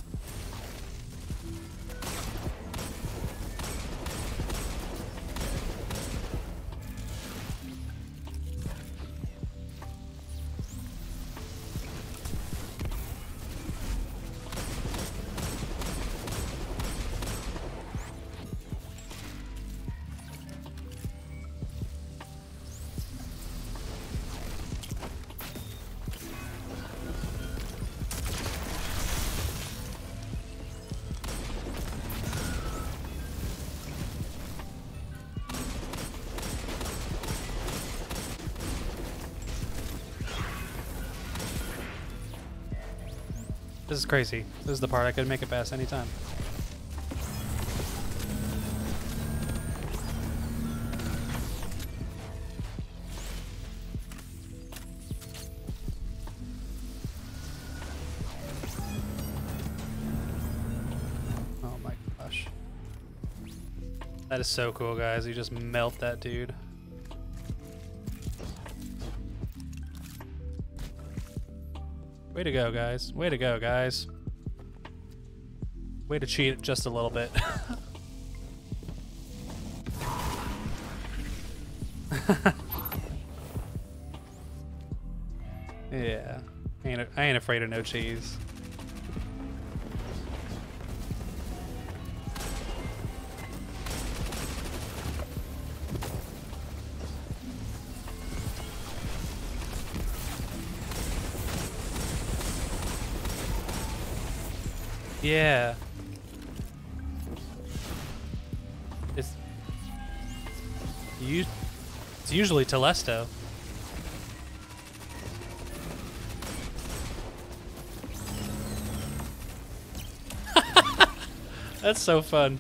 This is crazy. This is the part I could make it past anytime. Oh my gosh. That is so cool, guys. You just melt that dude. Way to go, guys. Way to go, guys. Way to cheat just a little bit. Yeah. I ain't, I ain't afraid of no cheese. Yeah. It's you. It's usually Telesto. That's so fun.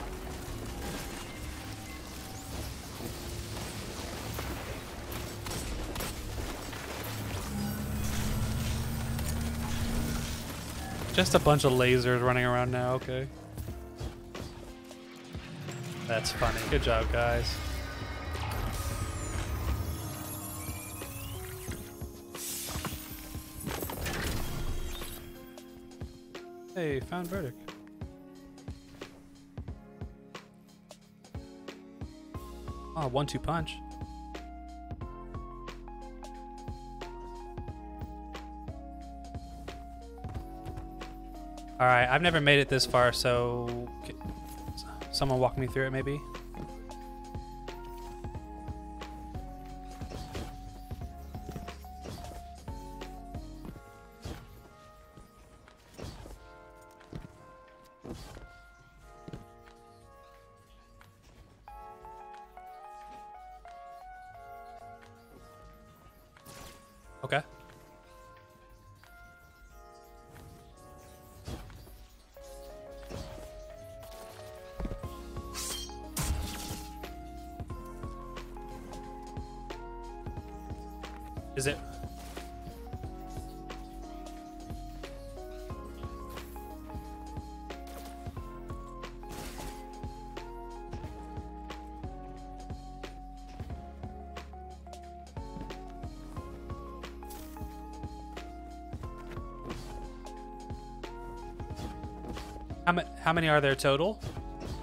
Just a bunch of lasers running around now, okay. That's funny. Good job, guys. Hey, found verdict. Oh, one two punch. All right, I've never made it this far, so someone walk me through it, maybe. Okay. Is it? How, ma how many are there total?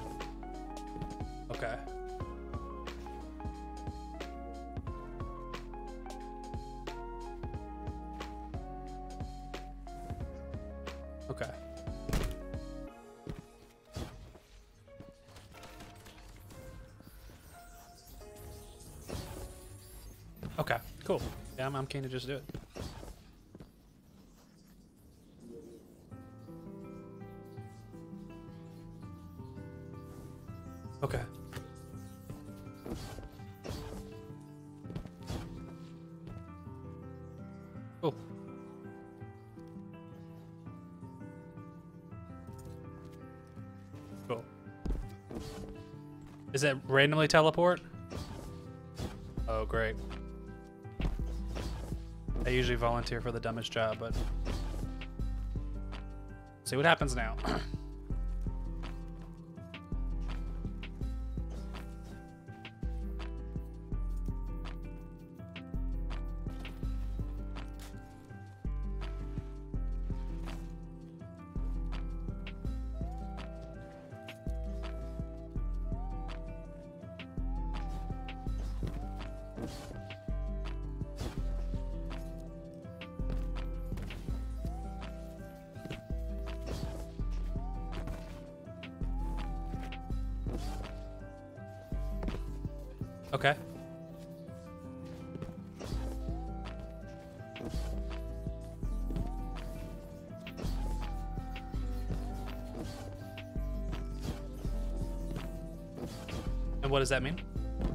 Okay. Okay, cool. Yeah, I'm, I'm keen to just do it. Okay. Cool. Cool. Is it randomly teleport? Oh, great. I usually volunteer for the dumbest job, but see what happens now. Okay. And what does that mean?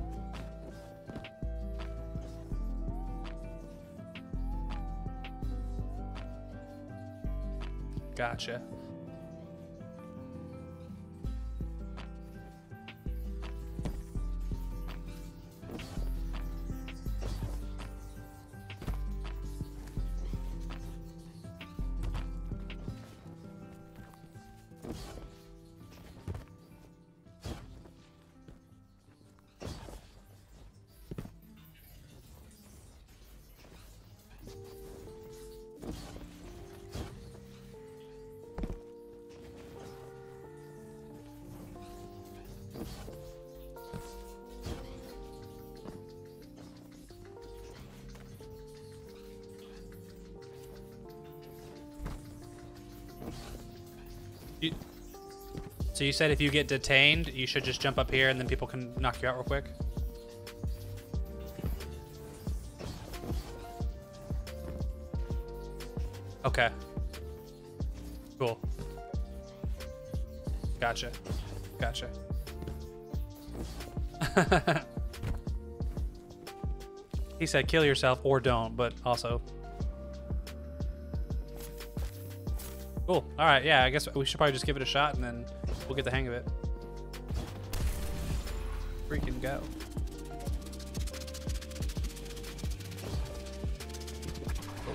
Gotcha. You, so you said if you get detained, you should just jump up here and then people can knock you out real quick? Okay. Cool. Gotcha. Gotcha. He said kill yourself or don't, but also... Cool. All right. Yeah, I guess we should probably just give it a shot and then we'll get the hang of it. Freaking go. Cool.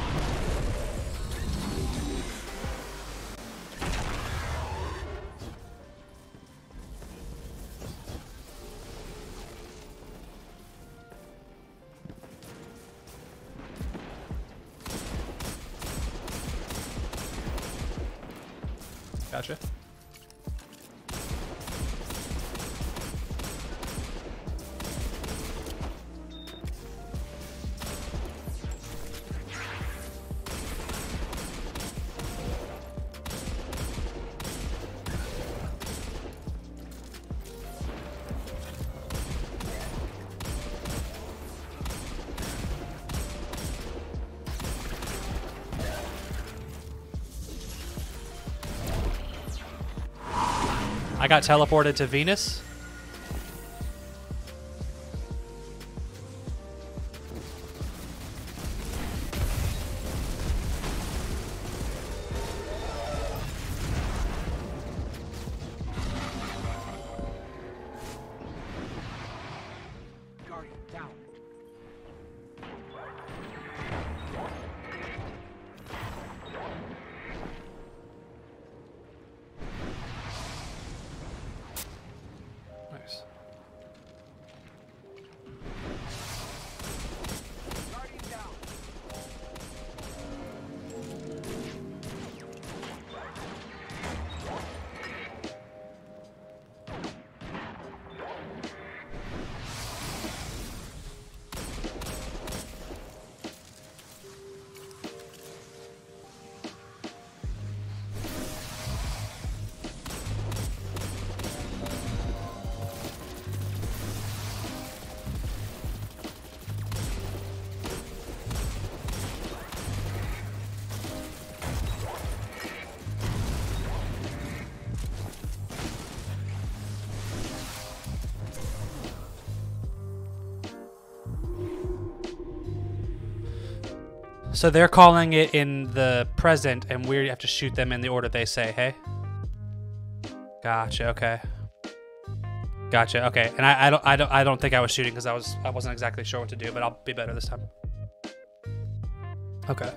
Gotcha. I got teleported to Venus. Guardian down. So they're calling it in the present, and we have to shoot them in the order they say, hey? Gotcha, okay. Gotcha, okay. And I, I don't I don't I don't think I was shooting because I was I wasn't exactly sure what to do, but I'll be better this time. Okay.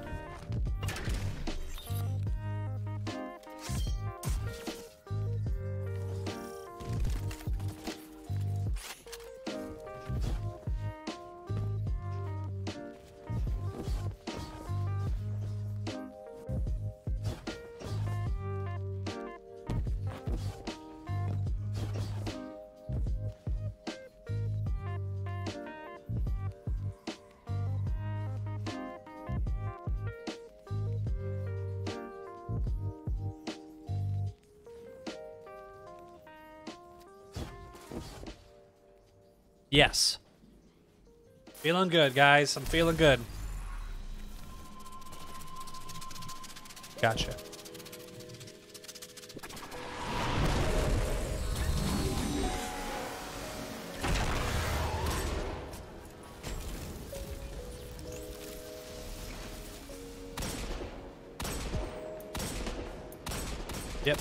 Yes. Feeling good, guys. I'm feeling good. Gotcha. Yep.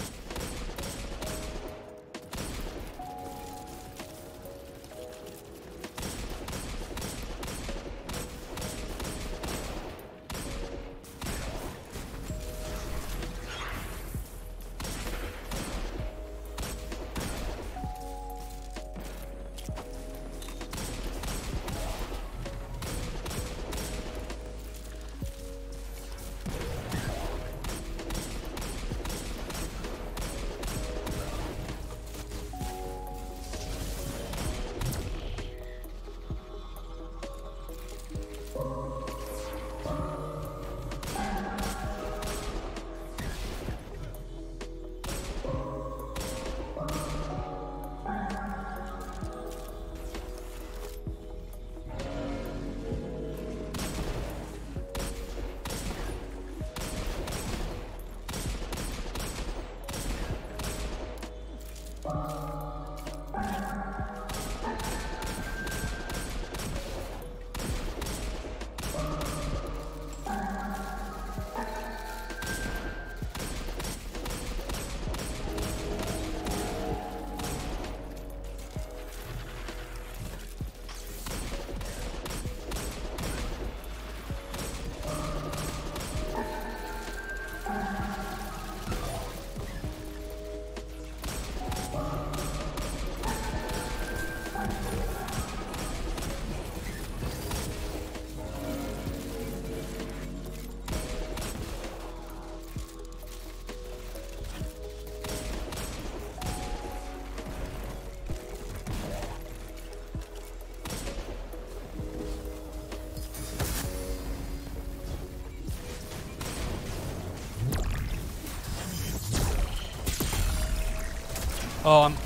Oh, I'm...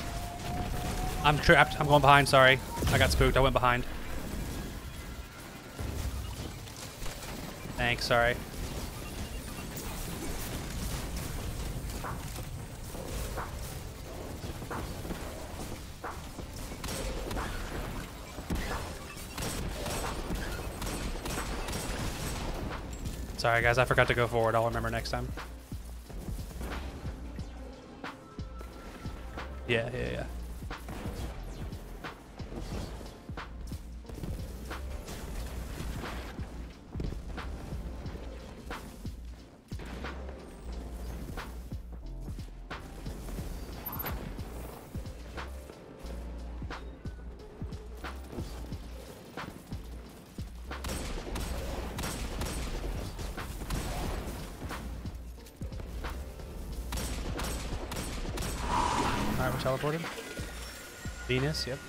I'm trapped. I'm going behind, sorry. I got spooked. I went behind. Thanks, sorry. Sorry, guys. I forgot to go forward. I'll remember next time. Yeah, yeah, yeah. Alright, we're teleported. Venus, yep.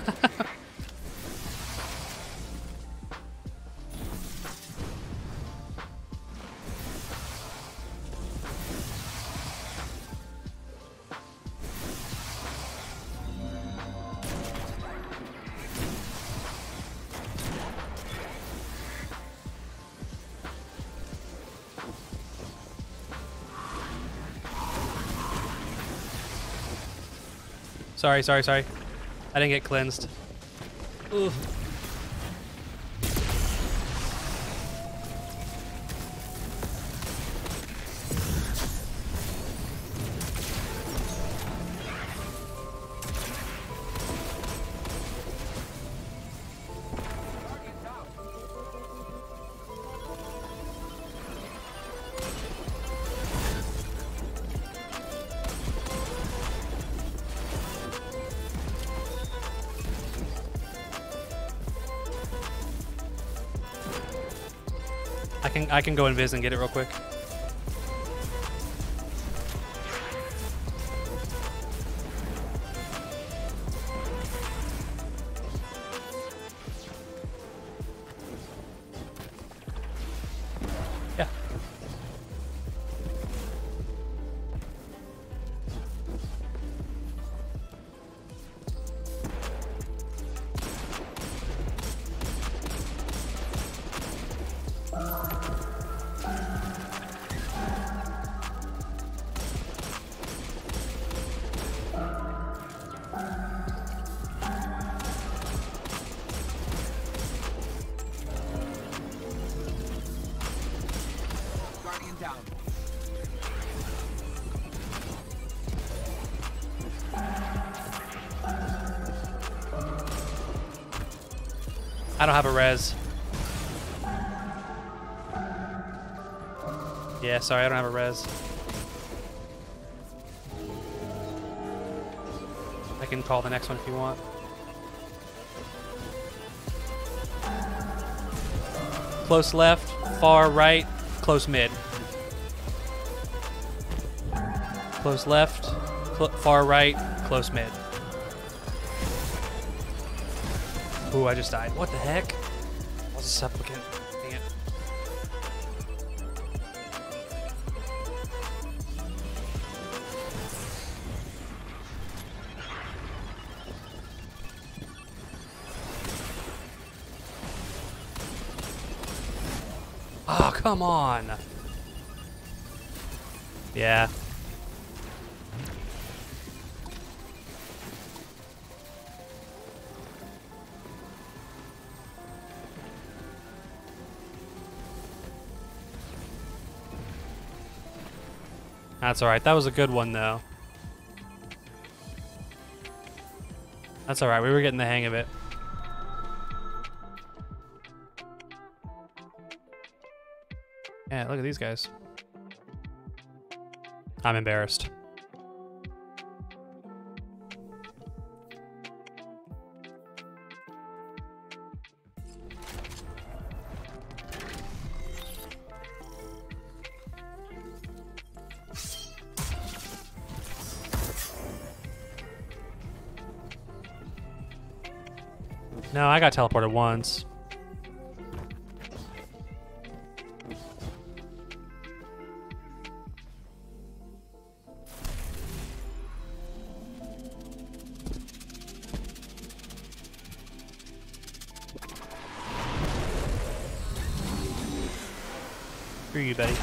Sorry, sorry, sorry. I didn't get cleansed. Ugh. I can I can go invis and get it real quick. Yeah. Guardian down. I don't have a res. Yeah, sorry, I don't have a res. I can call the next one if you want. Close left, far right, close mid. Close left, cl far right, close mid. Ooh, I just died. What the heck? I was a supplicant. Dang it. Oh, come on. Yeah. That's alright. That was a good one, though. That's alright. We were getting the hang of it. Yeah, look at these guys. I'm embarrassed. No, I got teleported once. Screw you, buddy.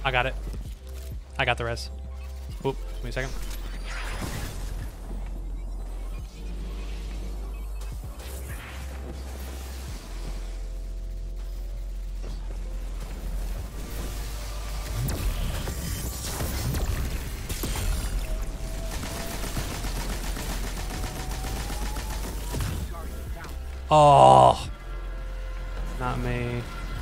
I got it. I got the res. Oop, give me a second. Oh, not me.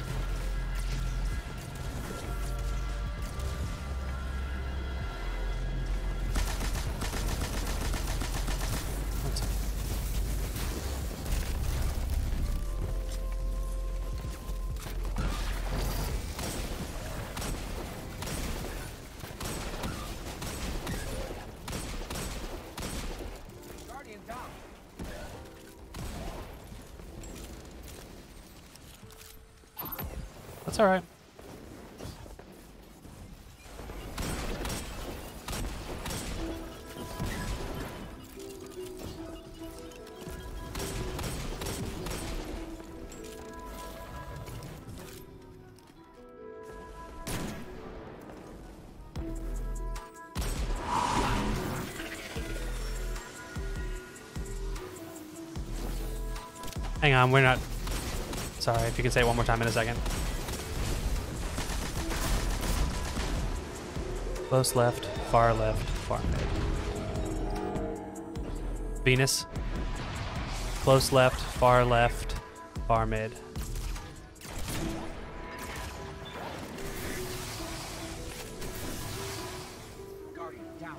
Guardian down. That's all right. Hang on, we're not. Sorry, if you can say it one more time in a second. Close left, far left, far mid. Venus. Close left, far left, far mid. Guardian down.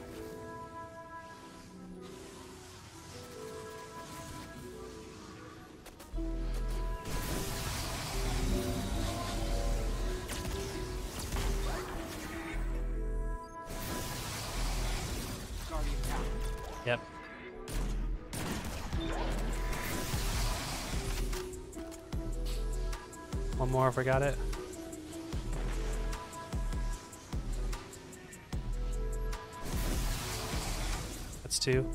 Guardian down. Yep. One more if we got it. That's two.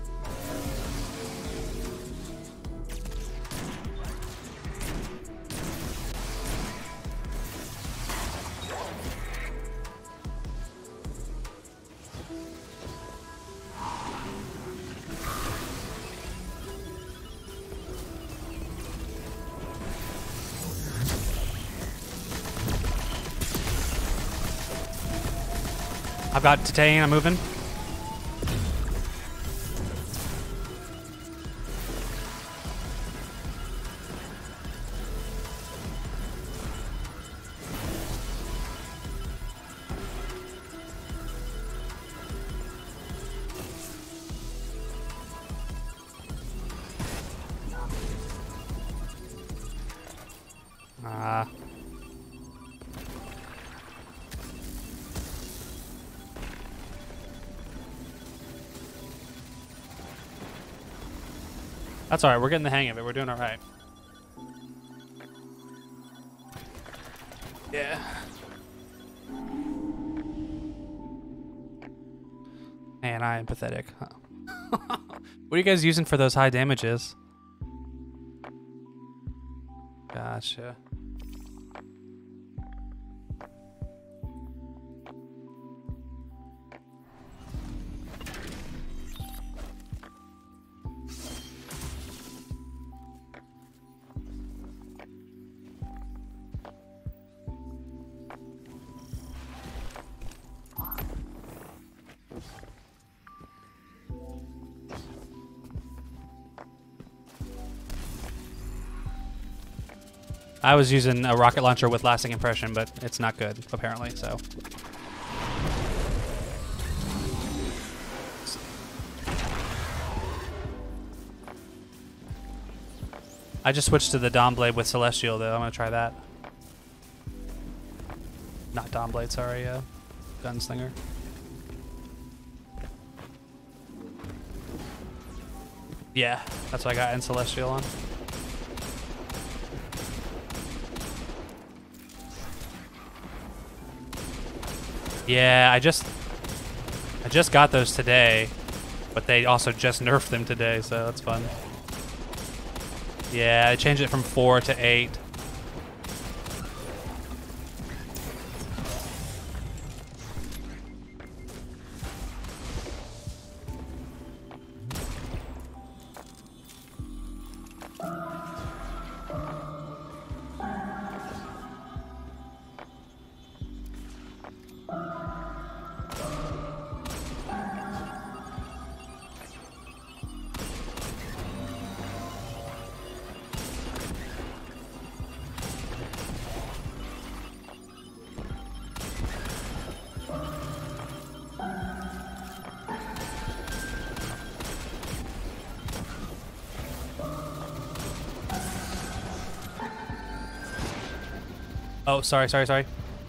I've got Titane, I'm moving. Ah. That's alright, we're getting the hang of it. We're doing alright. Yeah. Man, I am pathetic. What are you guys using for those high damages? Gotcha. I was using a rocket launcher with lasting impression, but it's not good, apparently, so. I just switched to the Dawn Blade with Celestial, though. I'm gonna try that. Not Dawn Blade, sorry, uh, Gunslinger. Yeah, that's what I got in Celestial on. Yeah, I just I just got those today, but they also just nerfed them today, so that's fun. Yeah, I changed it from four to eight. Oh, sorry, sorry, sorry.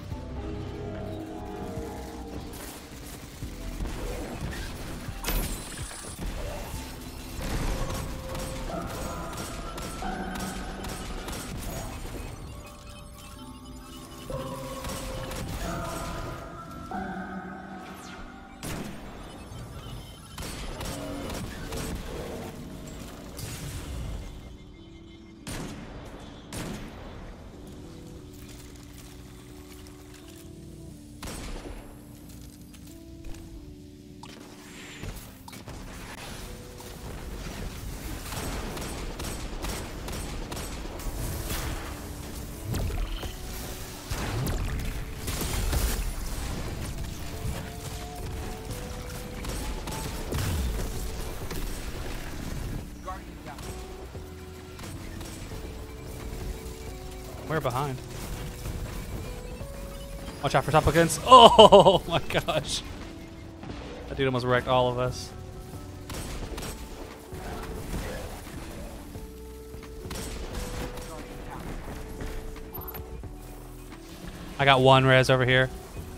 Guardian down. We're behind. Watch out for supplicants. Oh my gosh. That dude almost wrecked all of us. Guardian down. I got one res over here.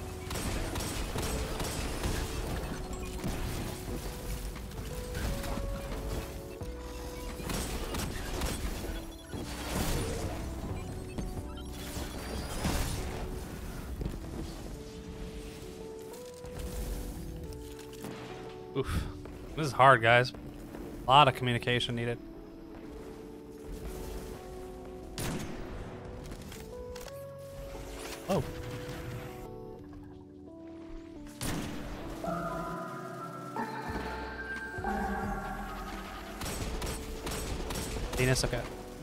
Oof. This is hard, guys. A lot of communication needed. Oh. Venus, okay.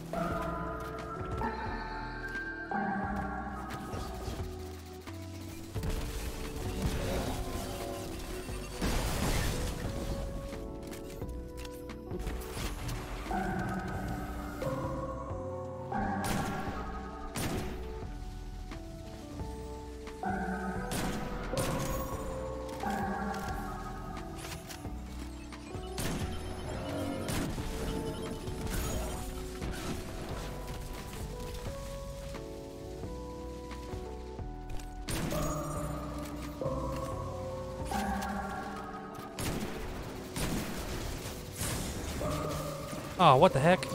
Oh, what the heck?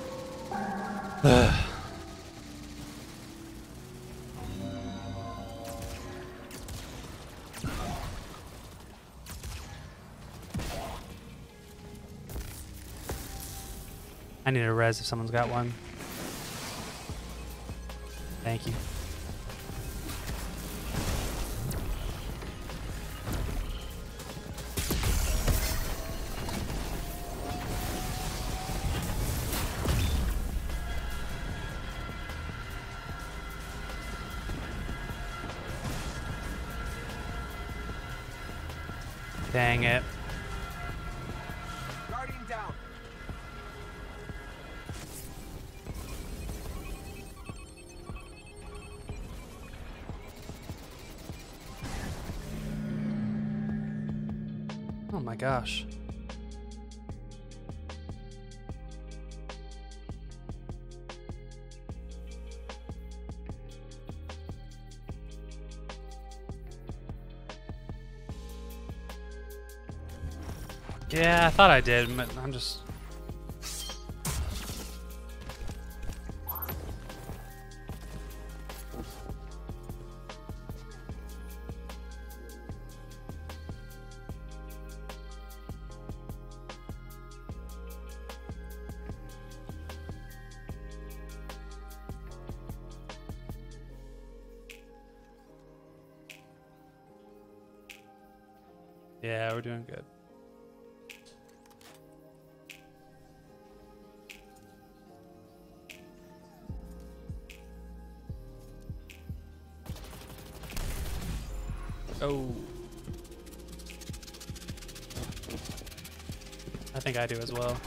I need a res if someone's got one. Thank you. Dang it. Guardian down. Oh my gosh. Yeah, I thought I did, but I'm just... Yeah, we're doing good. Oh. I think I do as well.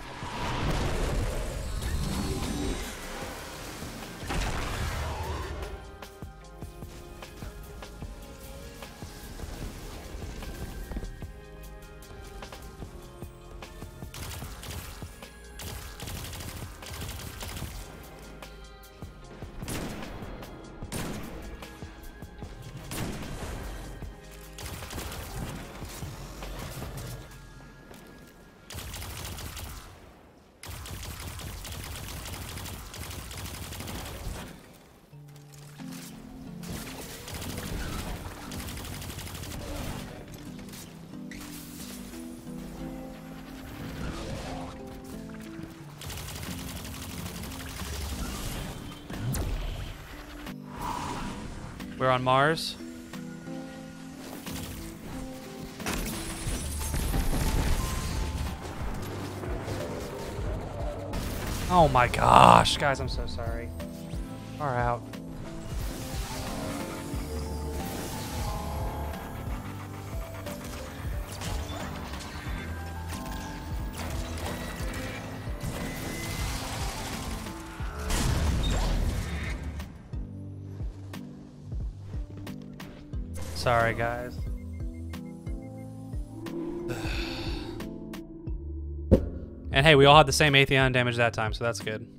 We're on Mars. Oh my gosh, guys, I'm so sorry. Far out. Sorry, guys. And hey, we all had the same Atheon damage that time, so that's good.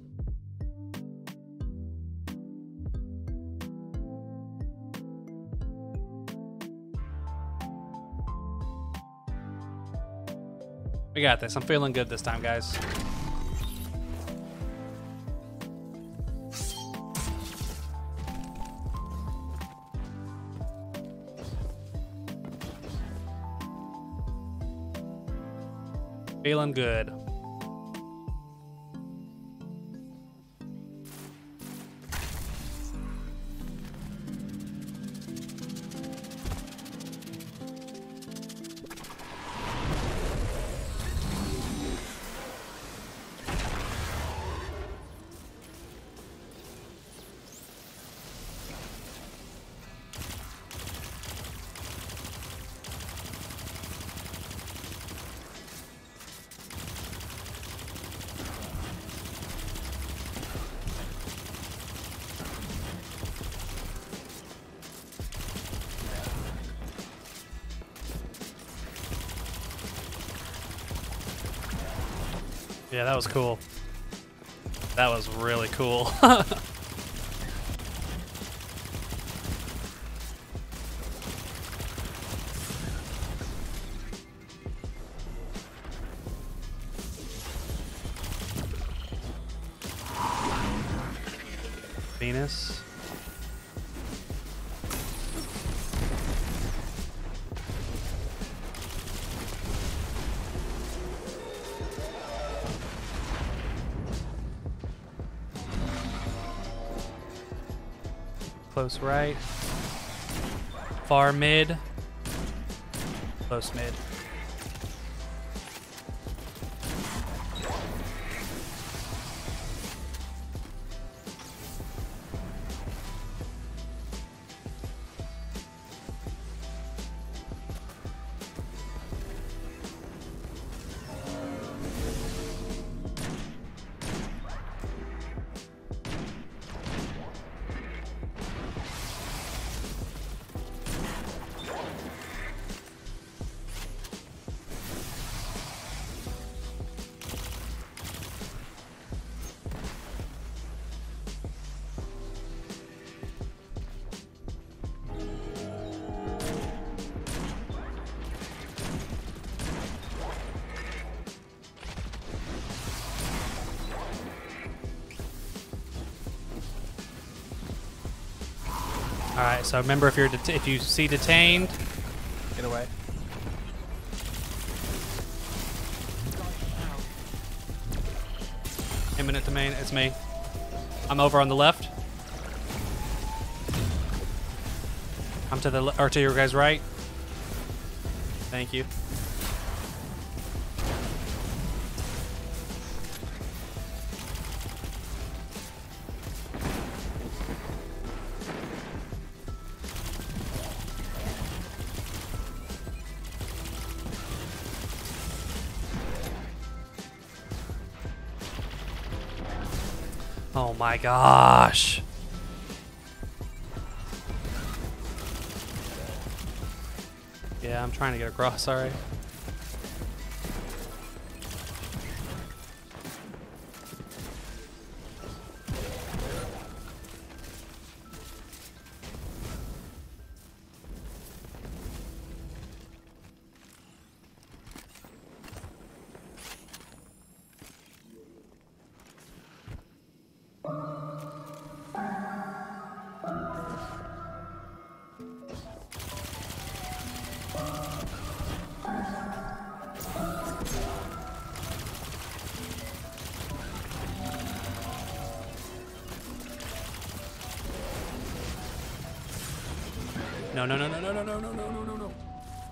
We got this. I'm feeling good this time, guys. Feeling good. Yeah, that was cool. That was really cool. Venus. Close right. Far mid. Close mid. All right, so remember, if you're det if you see detained, get away. Imminent domain, it's me. I'm over on the left. I'm to the le or to your guys' right. Thank you. Oh my gosh. Yeah, I'm trying to get across, sorry. No, no, no, no, no, no, no, no, no, no, no.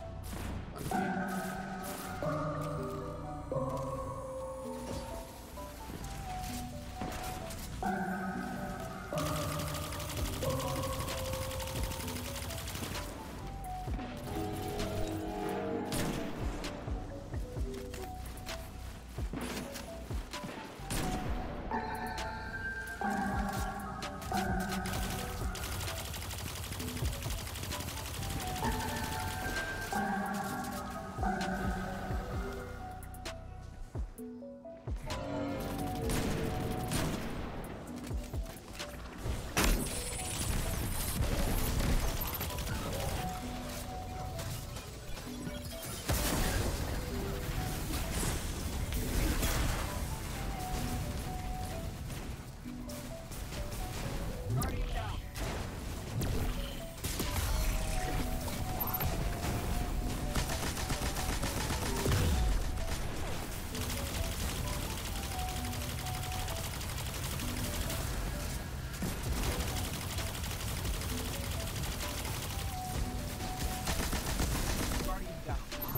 Guardian down.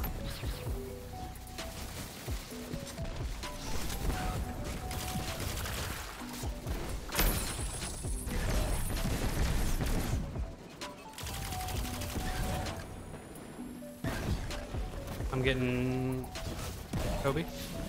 I'm getting Kobe.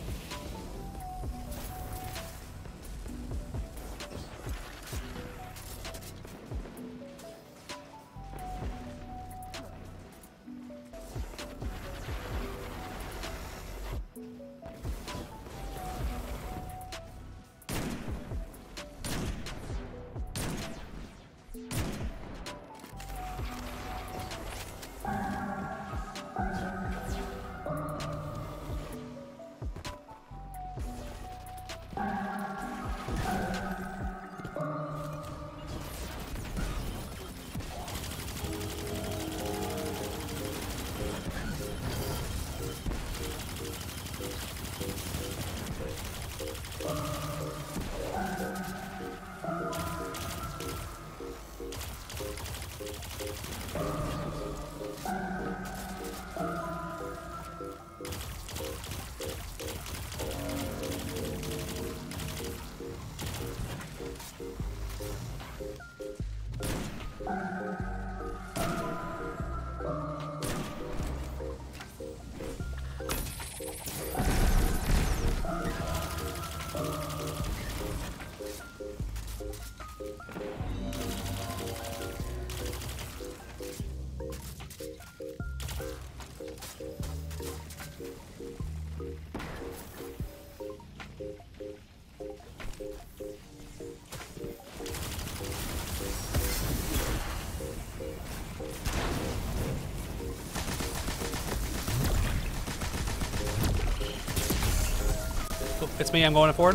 It's me, I'm going forward.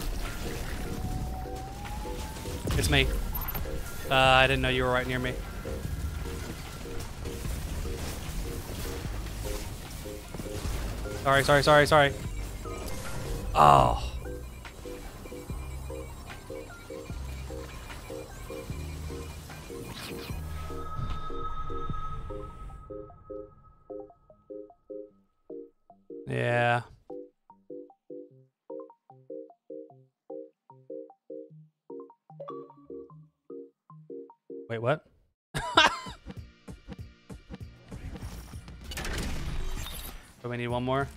It's me. Uh, I didn't know you were right near me. Sorry, sorry, sorry, sorry. Oh. Yeah. Wait, what? Do we need one more?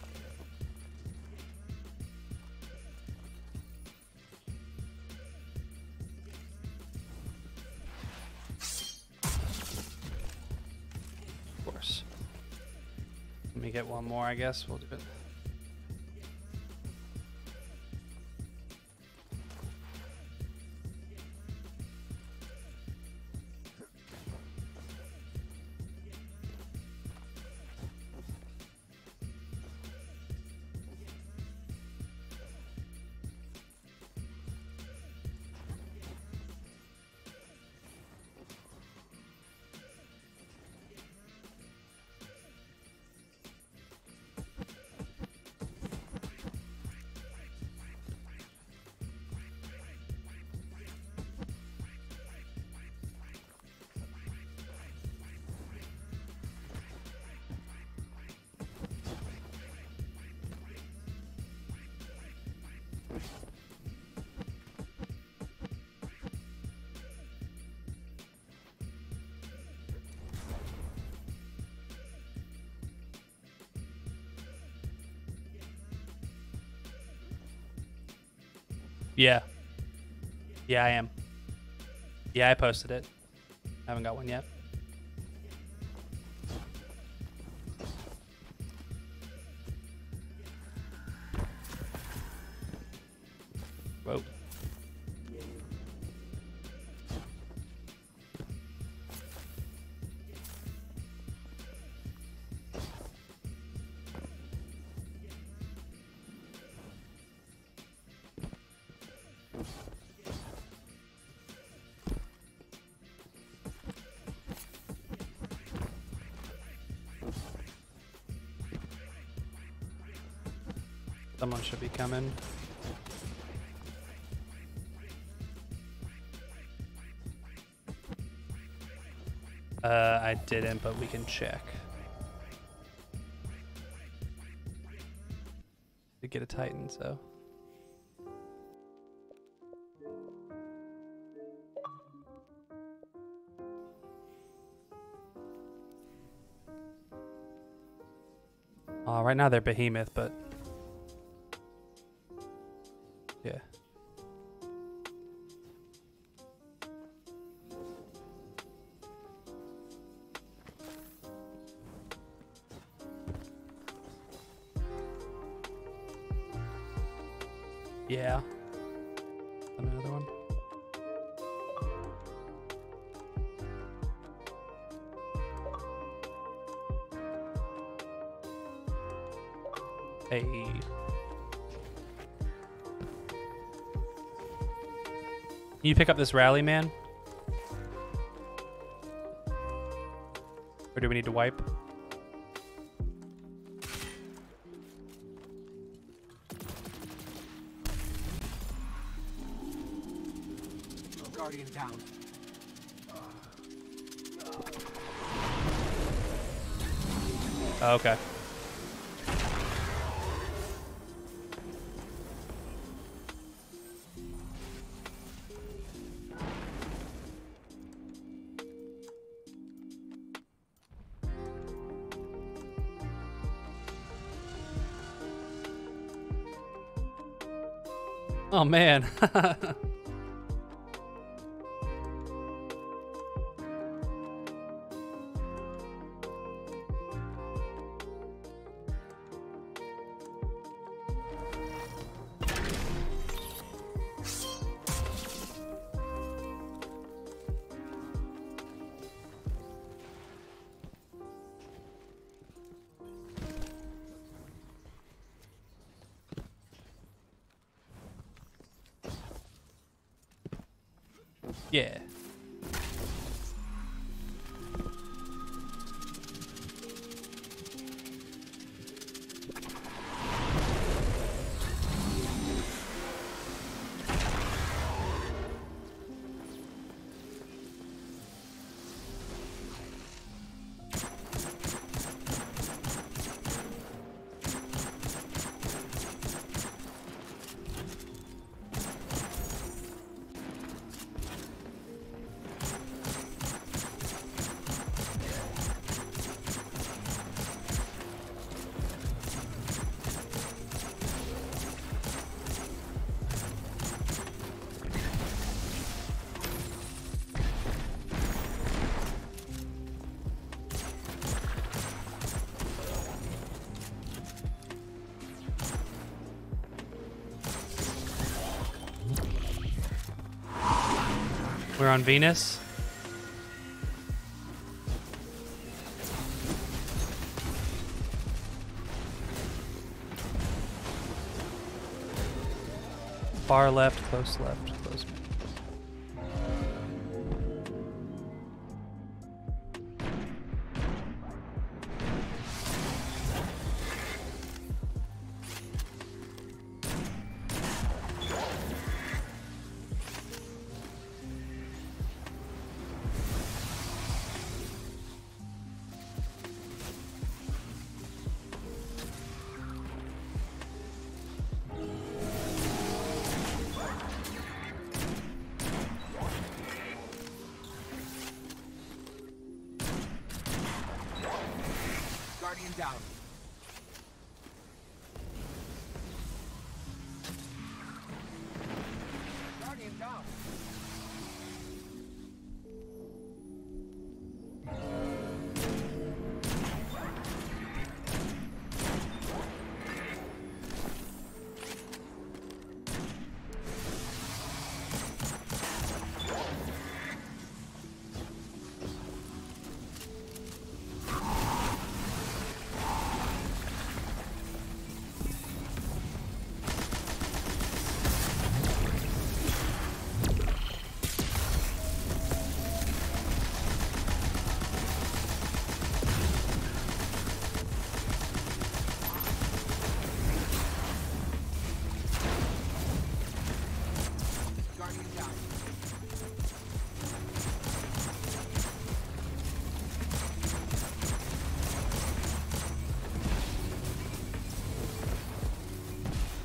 Of course. Let me get one more, I guess. We'll do it. Yeah. Yeah, I am. Yeah, I posted it. I haven't got one yet. Whoa. Someone should be coming. Uh, I didn't, but we can check. To get a Titan, so. Uh, right now they're Behemoth, but yeah. Yeah. Another one. Hey. Can you pick up this rally, man? Or do we need to wipe? Guardian down. Oh, okay. Oh man. Yeah. We're on Venus. Far left, close left, close.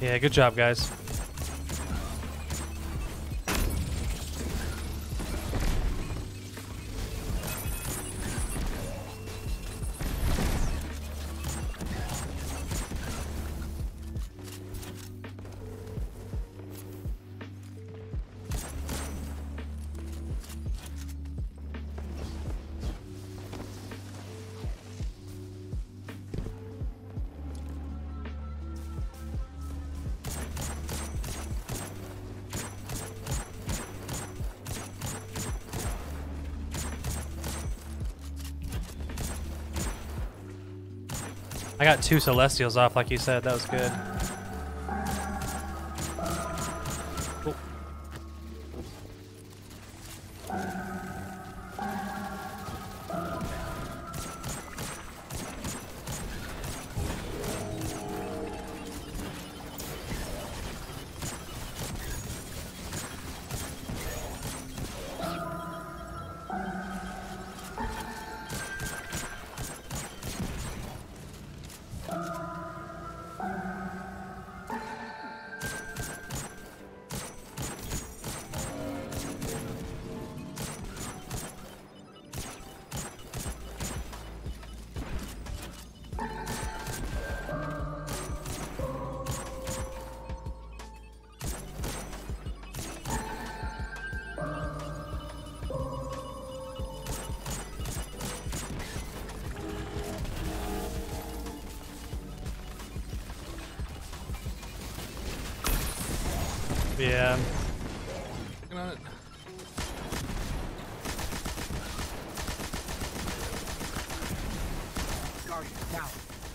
Yeah, good job, guys. I got two Celestials off, like you said. That was good. Oh. Yeah. Working on it. Guardian down.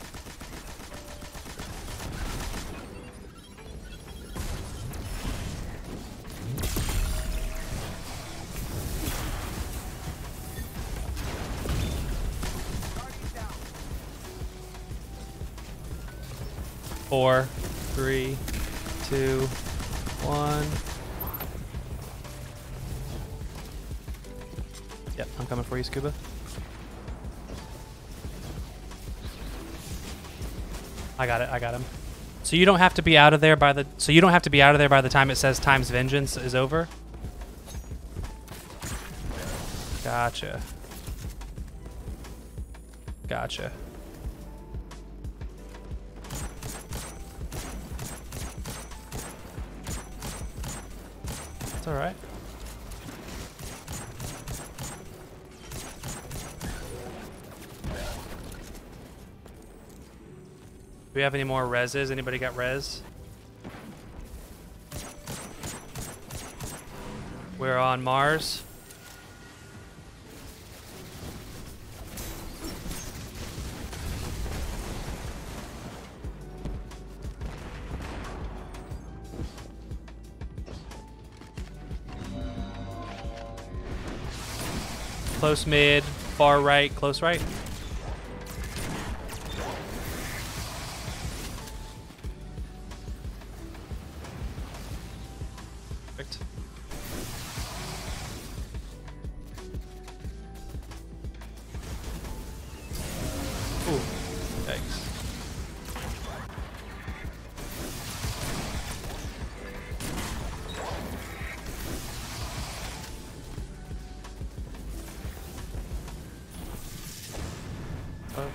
Guardian down. Four, three, two, one. Yep, I'm coming for you, Scuba. I got it, I got him. So you don't have to be out of there by the so you don't have to be out of there by the time it says Time's Vengeance is over? Gotcha. Gotcha. It's alright. Do we have any more reses? Anybody got res? We're on Mars. Close mid, far right, close right. Perfect. Ooh, thanks. Oh.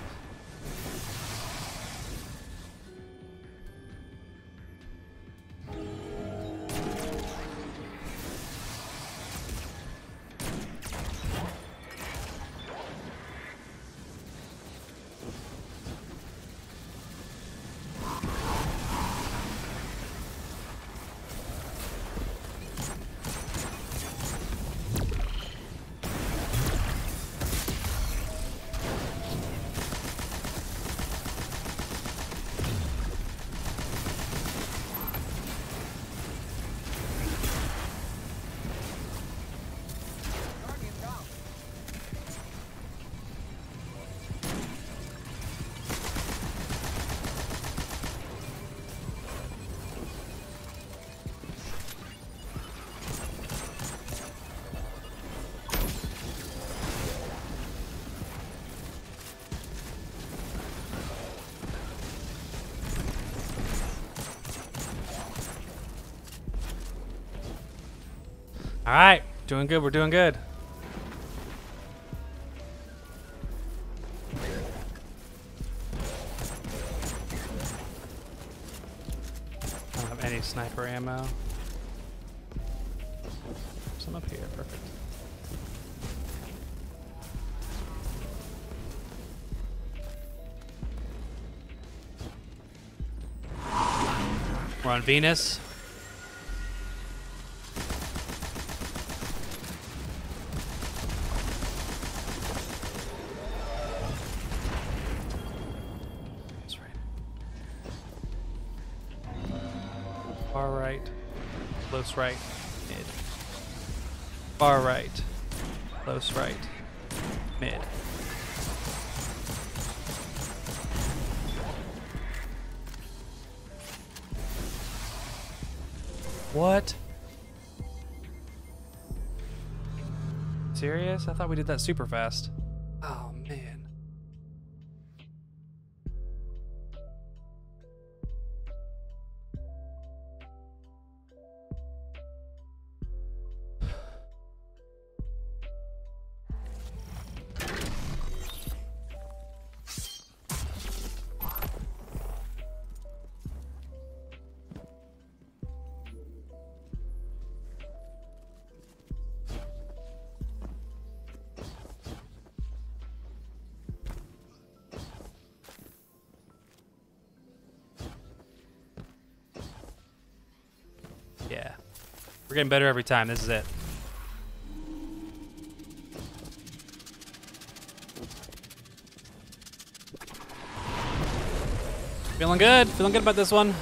All right, doing good. We're doing good. I don't have any sniper ammo. Some up here, perfect. We're on Venus. That's right. Far right, close right, mid. Far right, close right, mid. What? Serious? I thought we did that super fast. Oh, man. Yeah. We're getting better every time. This is it. Feeling good. Feeling good about this one.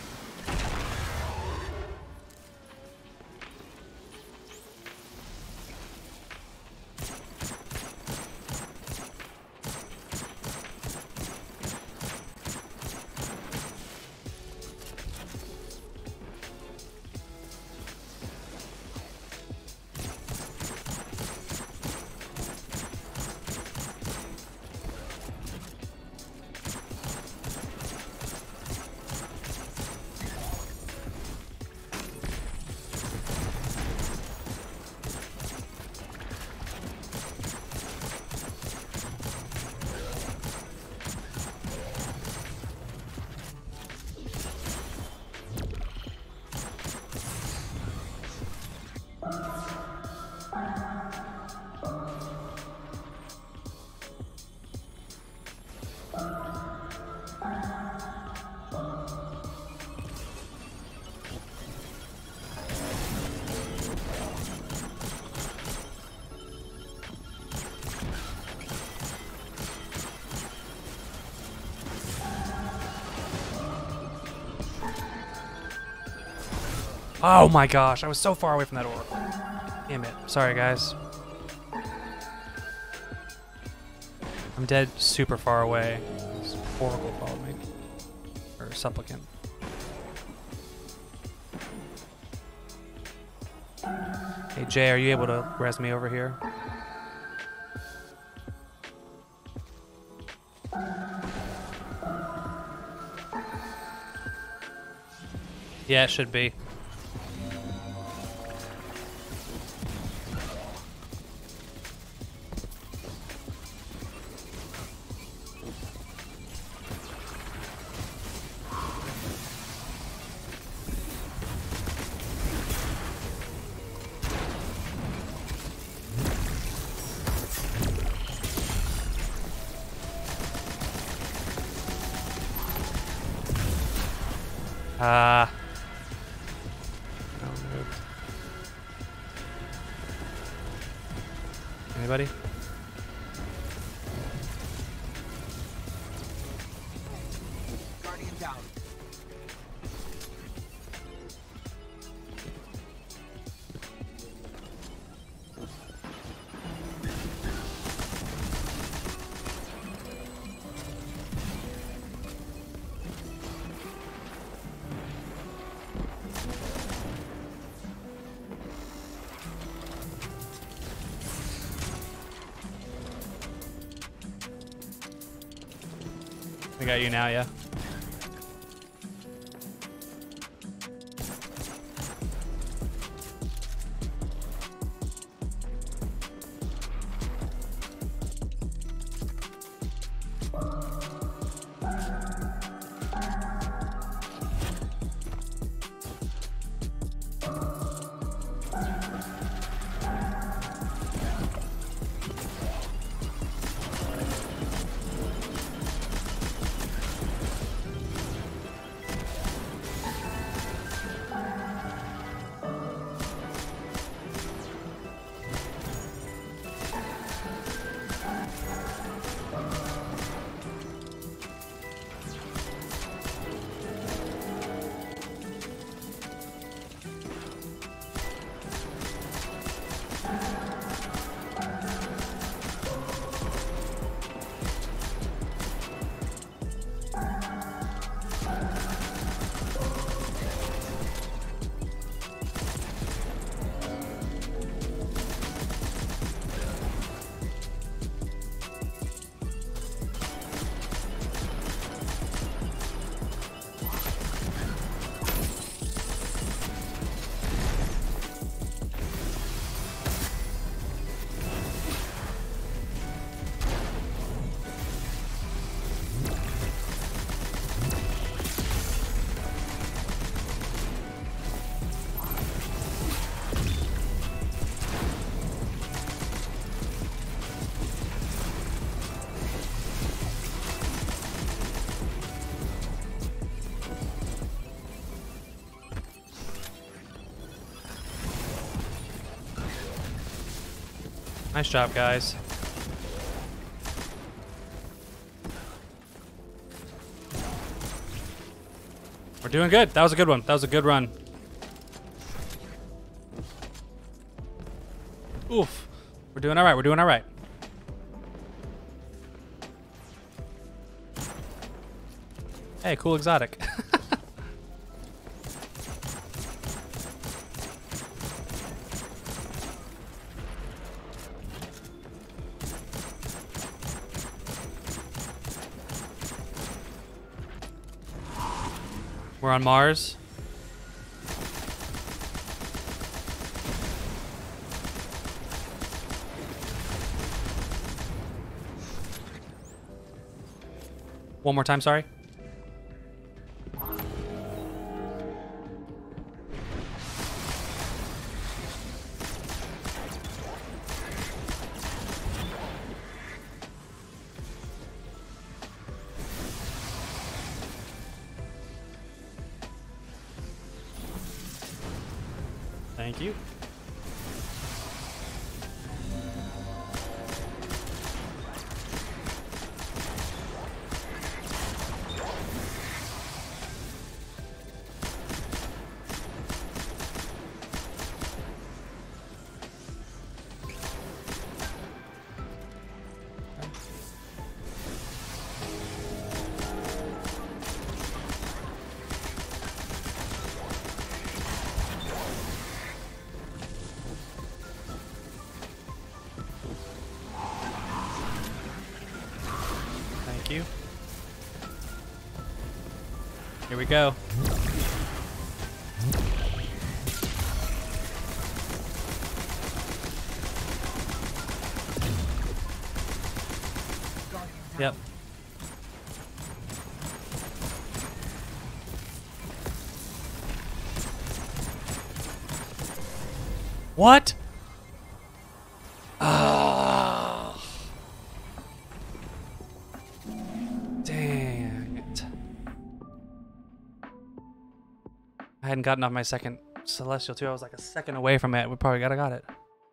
Oh my gosh, I was so far away from that orb. Damn it. Sorry, guys. I'm dead super far away. This Oracle followed me. Or Supplicant. Hey, Jay, are you able to res me over here? Yeah, it should be. Ah. Uh, Anybody? Guardian down. We got you now, yeah. Nice job, guys. We're doing good. That was a good one. That was a good run. Oof. We're doing all right. We're doing all right. Hey, cool exotic. We're on Mars. One more time, sorry. Thank you. Thank you. Here we go. Yep. What? Ah. Dang it. I hadn't gotten off my second Celestial too. I was like a second away from it. We probably gotta got it.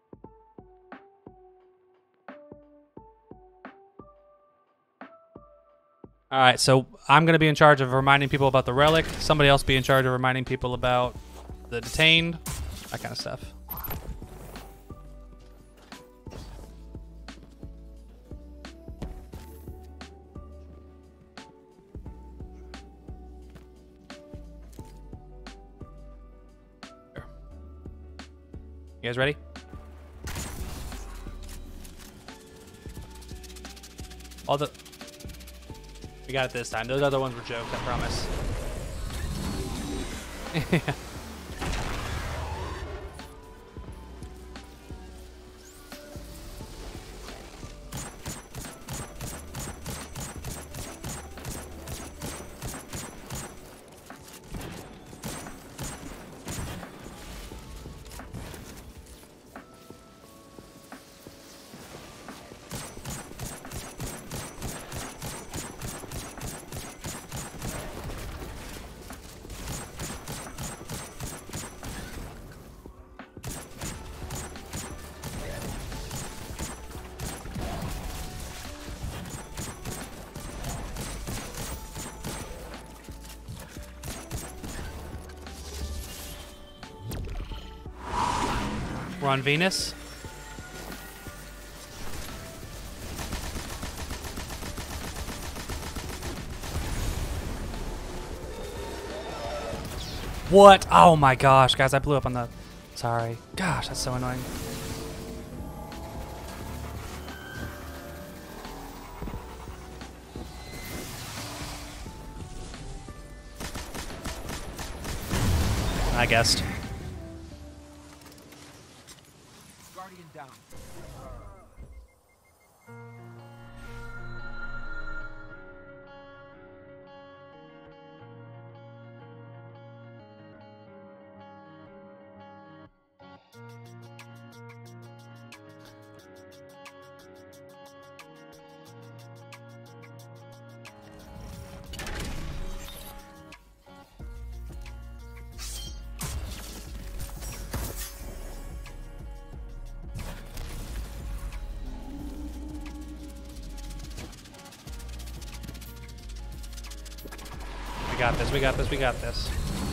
All right, so I'm gonna be in charge of reminding people about the relic. Somebody else be in charge of reminding people about the detained, that kind of stuff. You guys ready? All the... We got it this time. Those other ones were jokes, I promise. We're on Venus. What? Oh my gosh, guys, I blew up on the... Sorry. Gosh, that's so annoying. I guessed. Guardian down. We got this, we got this, we got this.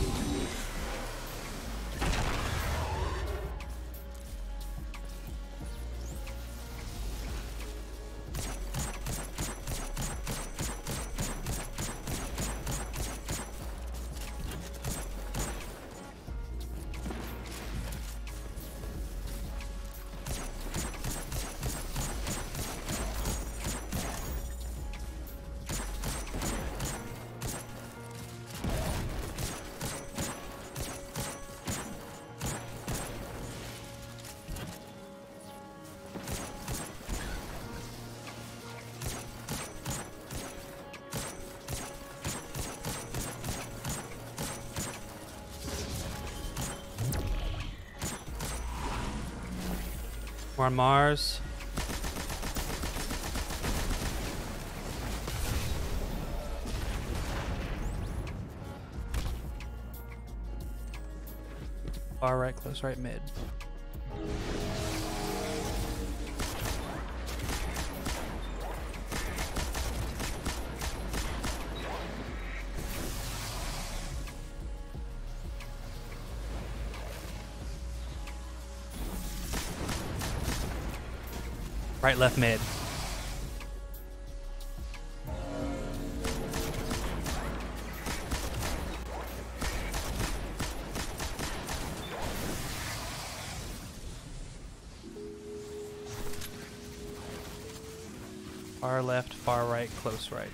We're on Mars. Far right, close right, mid. Right, left, mid. Far left, far right, close right.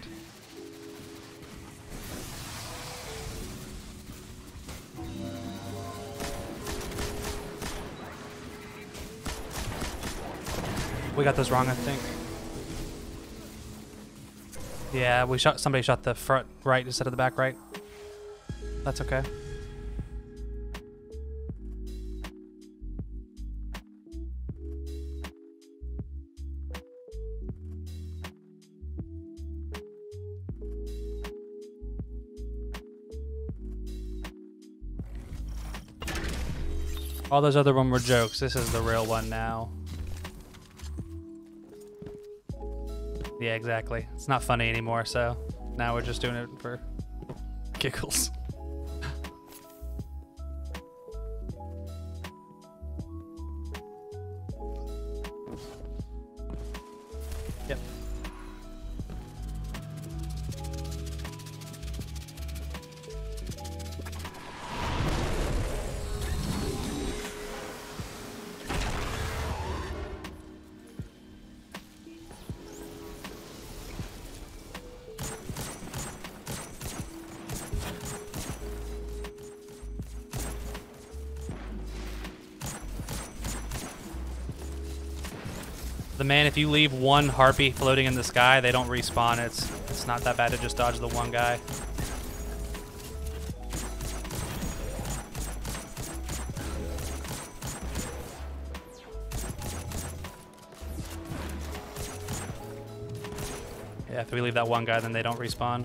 We got those wrong, I think. Yeah, we shot. Somebody shot the front right instead of the back right. That's okay. All those other ones were jokes. This is the real one now. Yeah, exactly. It's not funny anymore, so now we're just doing it for giggles. Yep. The man, if you leave one harpy floating in the sky, they don't respawn. It's it's not that bad to just dodge the one guy. Yeah, if we leave that one guy, then they don't respawn.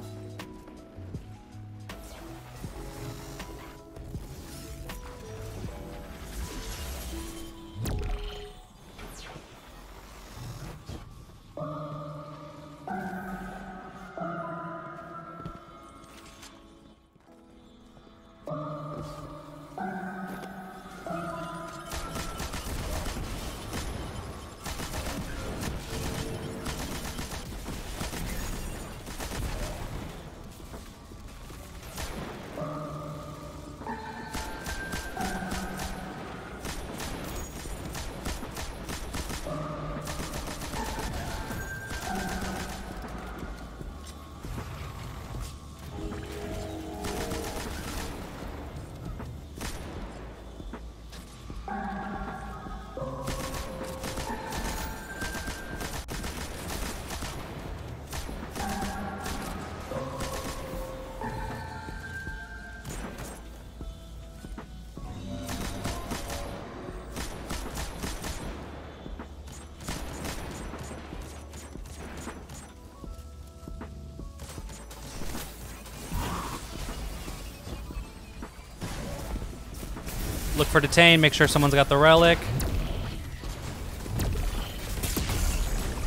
Look for detain, make sure someone's got the relic.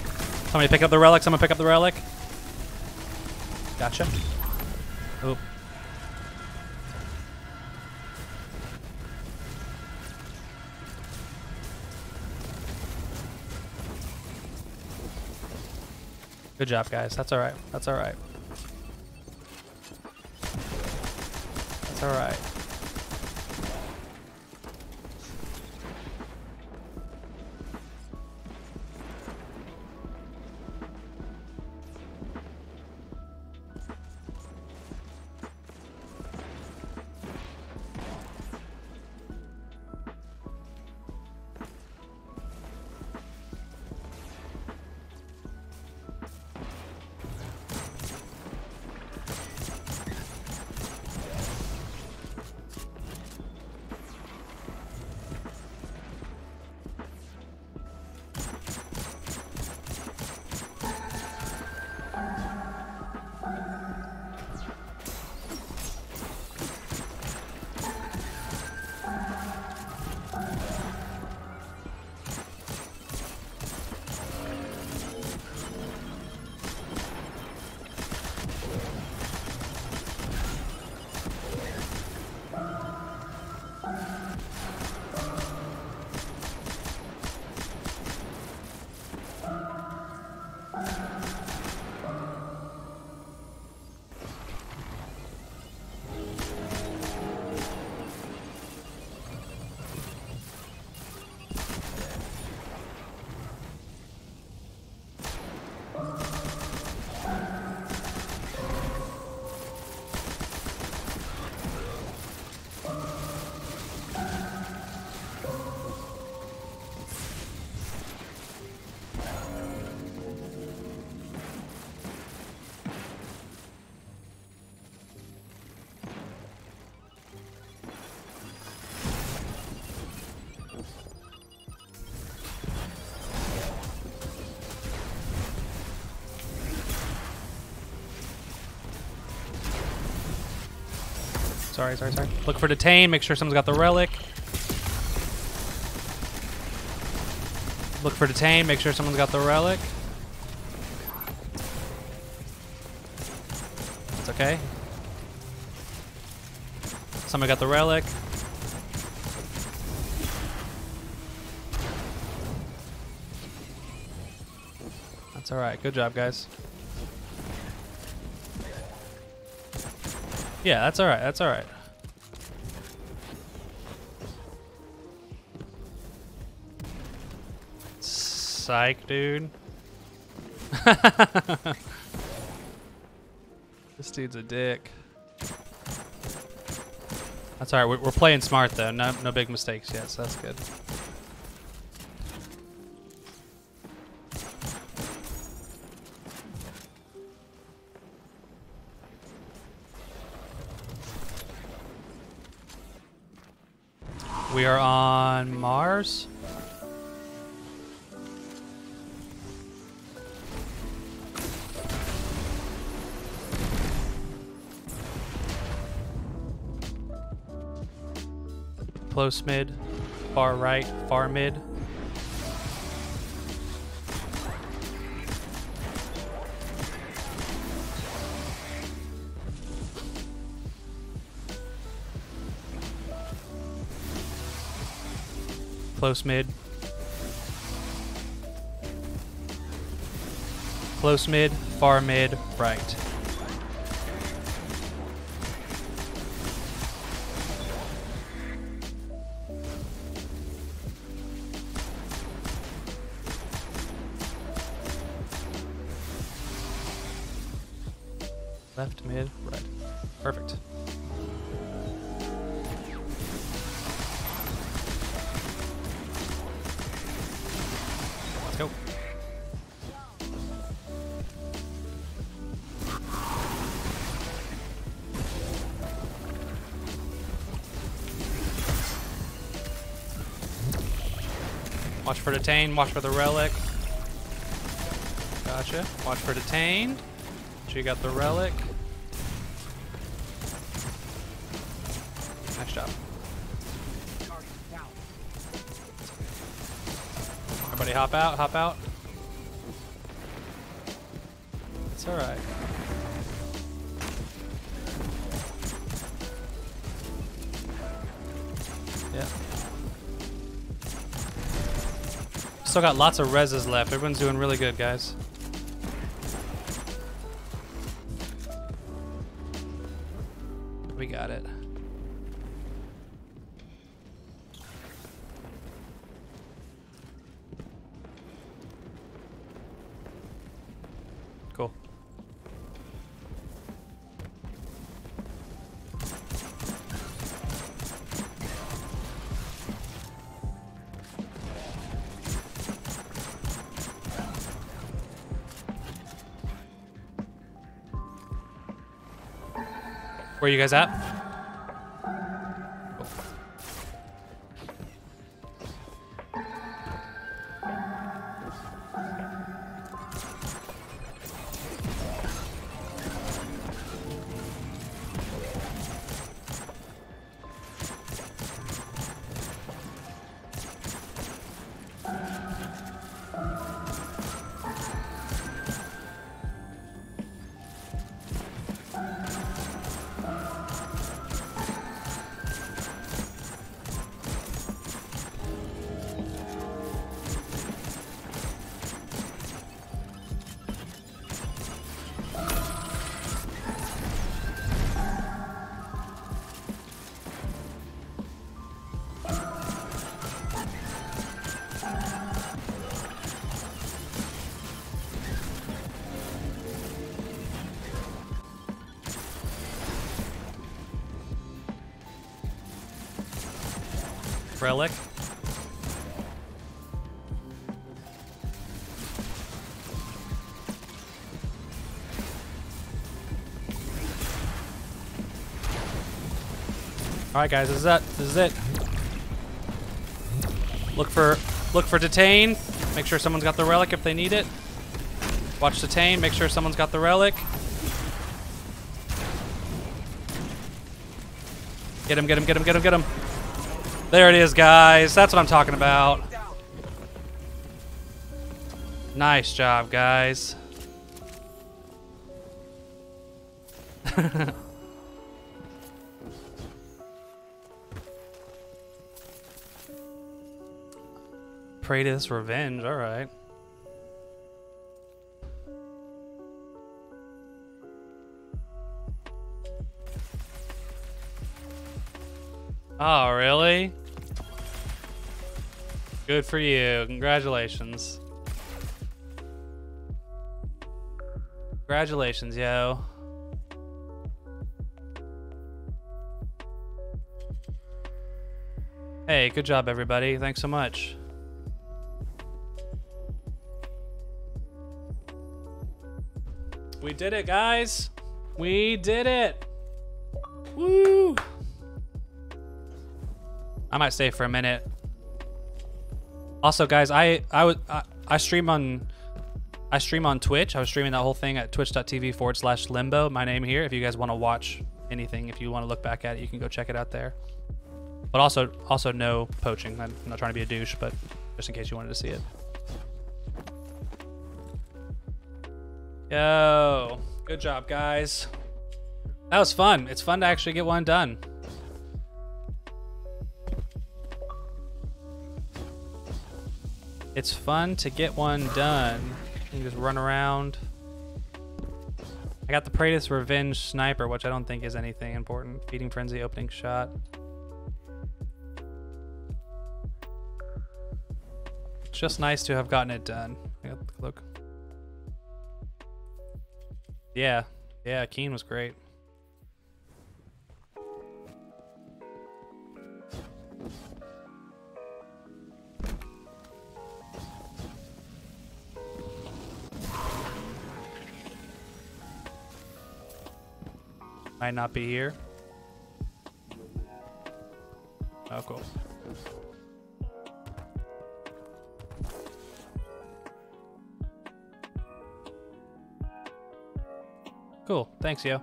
Somebody pick up the relic, someone pick up the relic. Gotcha. Oop. Good job, guys. That's all right. That's all right. That's all right. Sorry, sorry, sorry. Look for detain. Make sure someone's got the relic. Look for detain. Make sure someone's got the relic. It's okay. Someone got the relic. That's alright. Good job, guys. Yeah, that's alright. That's alright. Psych, dude. This dude's a dick. That's alright. We're, we're playing smart though. No, no big mistakes yet, so that's good. We are on Mars. Close mid, far right, far mid. Close mid. Close mid, far mid, right. Left, mid, right. Perfect. Let's go. Watch for detain, watch for the relic. Gotcha. Watch for detain. She got the relic. Nice job. Everybody hop out, hop out. It's alright. Yeah. Still got lots of reses left. Everyone's doing really good, guys. Where are you guys at? Relic. All right, guys, this is it. This is it. Look for, look for detain. Make sure someone's got the relic if they need it. Watch detain. Make sure someone's got the relic. Get him! Get him! Get him! Get him! Get him! There it is, guys. That's what I'm talking about. Nice job, guys. Praetus Revenge, all right. Oh, really? Good for you. Congratulations. Congratulations, yo. Hey, good job, everybody. Thanks so much. We did it, guys. We did it. Woo! I might stay for a minute. Also, guys, I I would I, I stream on I stream on Twitch. I was streaming that whole thing at twitch.tv forward slash limbo. My name here. If you guys want to watch anything, if you want to look back at it, you can go check it out there. But also also no poaching. I'm not trying to be a douche, but just in case you wanted to see it. Yo, good job, guys. That was fun. It's fun to actually get one done. It's fun to get one done. You can just run around. I got the Praetus Revenge Sniper, which I don't think is anything important. Feeding Frenzy, opening shot. It's just nice to have gotten it done. I got the cloak. Yeah, yeah, Keen was great. Might not be here. Oh, cool. Cool. Thanks, yo.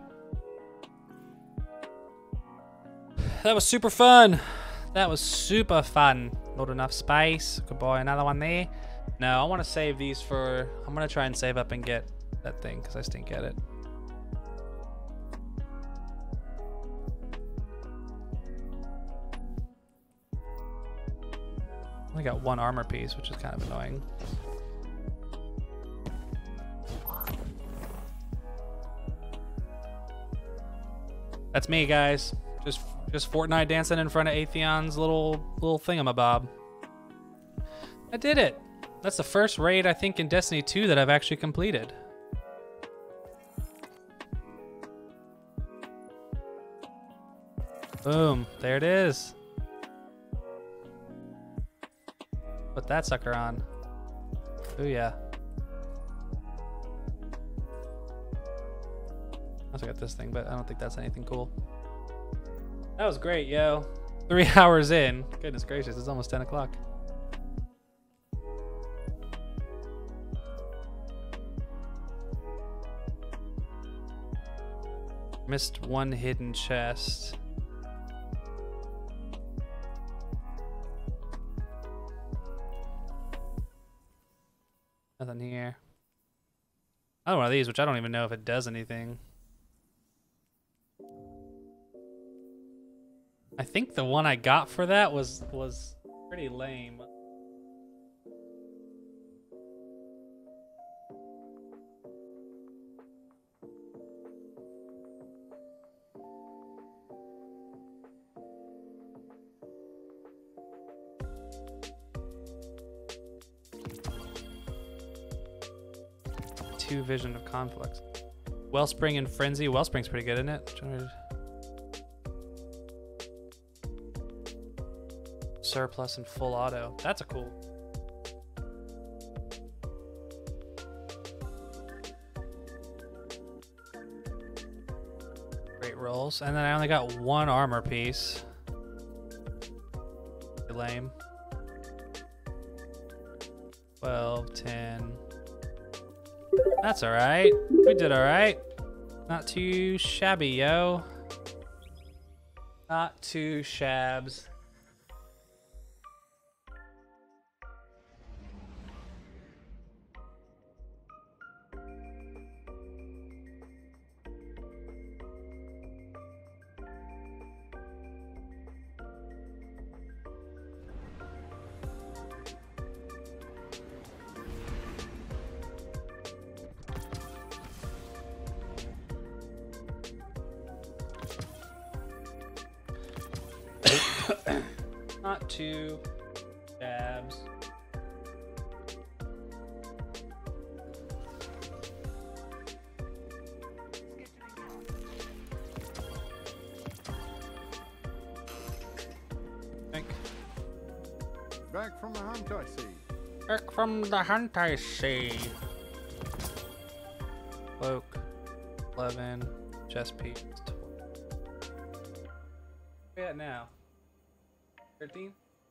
That was super fun. That was super fun. Not enough space. Could buy another one there. No, I want to save these for... I'm going to try and save up and get that thing because I still didn't get it. I got one armor piece, which is kind of annoying. That's me, guys. Just just Fortnite dancing in front of Atheon's little little thingamabob. I did it. That's the first raid, I think, in Destiny two that I've actually completed. Boom. There it is. Put that sucker on. Oh yeah. also got this thing, but I don't think that's anything cool. That was great, yo. Three hours in. Goodness gracious, it's almost ten o'clock. Missed one hidden chest. Nothing here. Another one of these, which I don't even know if it does anything. I think the one I got for that was was pretty lame. Two Vision of Conflicts. Wellspring and Frenzy. Wellspring's pretty good, isn't it? Surplus and full auto. That's a cool. Great rolls. And then I only got one armor piece. Lame. twelve, ten. That's alright. We did alright. Not too shabby, yo. Not too shabs. Not two dabs. Think. Back from the hunt, I see. Back from the hunt, I see. Cloak, eleven, chest piece. Where at now? thirteen?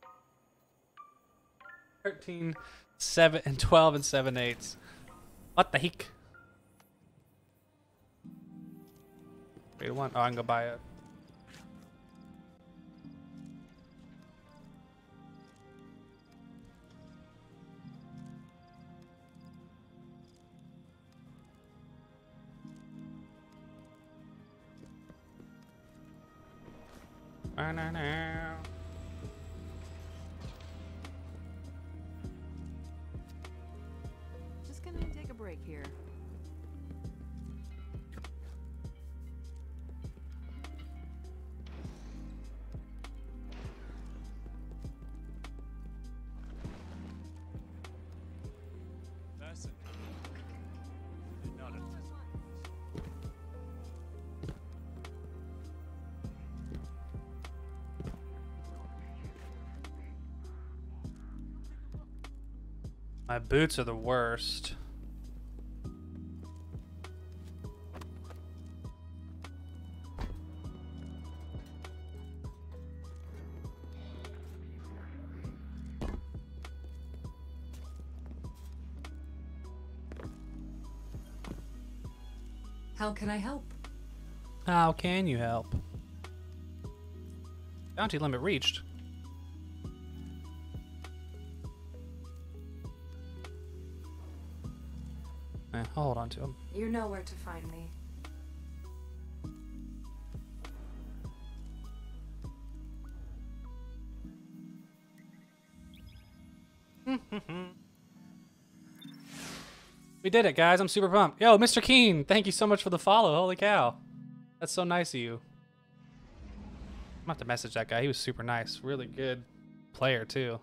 thirteen, seven, and twelve and seven eighths. What the heck? Wait, one. Oh, I can go buy it. Ba-na-na. Just gonna take a break here. My boots are the worst. How can I help? How can you help? Bounty limit reached. Eh, I'll hold on to him. You know where to find me. We did it, guys. I'm super pumped. Yo, Mister Keen, thank you so much for the follow. Holy cow. That's so nice of you. I'm about to message that guy. He was super nice. Really good player, too.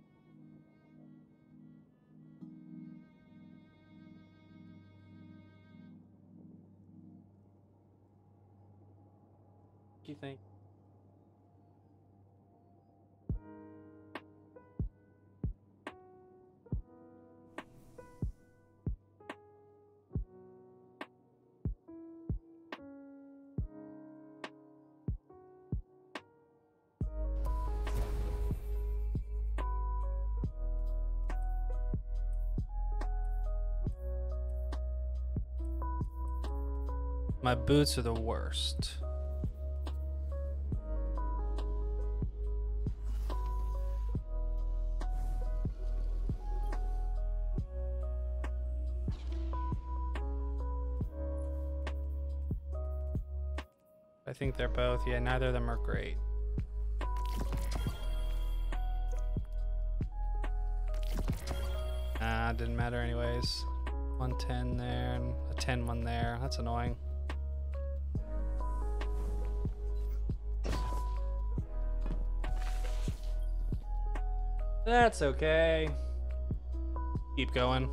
What do you think? My boots are the worst. I think they're both. Yeah, neither of them are great. Ah, didn't matter anyways. one ten there and a ten one there. That's annoying. That's okay. Keep going.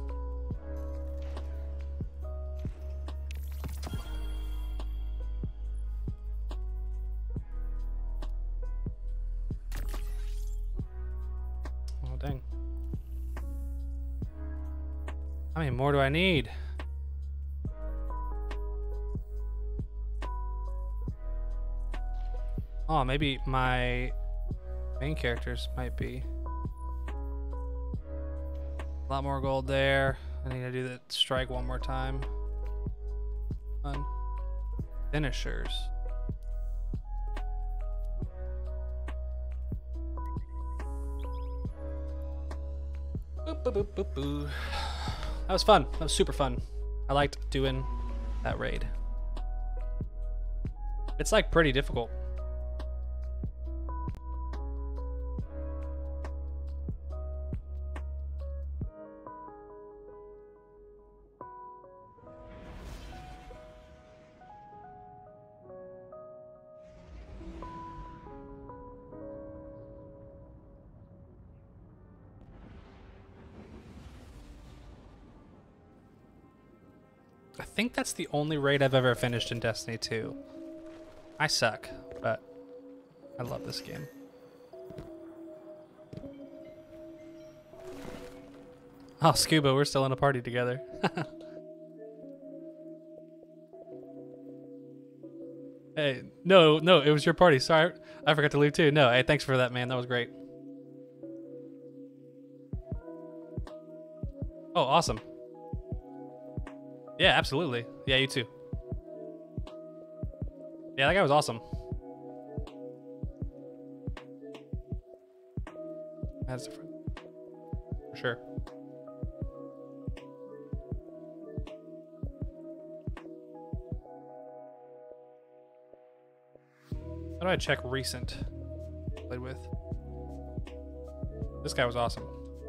Oh, dang. How many more do I need? Oh, maybe my main characters might be. A lot more gold there. I need to do the strike one more time. Fun. Finishers. Boop, boop, boop, boop, boop. That was fun. That was super fun. I liked doing that raid. It's like pretty difficult. I think that's the only raid I've ever finished in Destiny two. I suck, but I love this game. Oh, Scuba, we're still in a party together. Hey, no, no, it was your party. Sorry, I forgot to leave too. No, hey, thanks for that, man. That was great. Oh, awesome. Yeah, absolutely. Yeah, you too. Yeah, that guy was awesome. That's different. For sure. How do I check recent? Played with. This guy was awesome.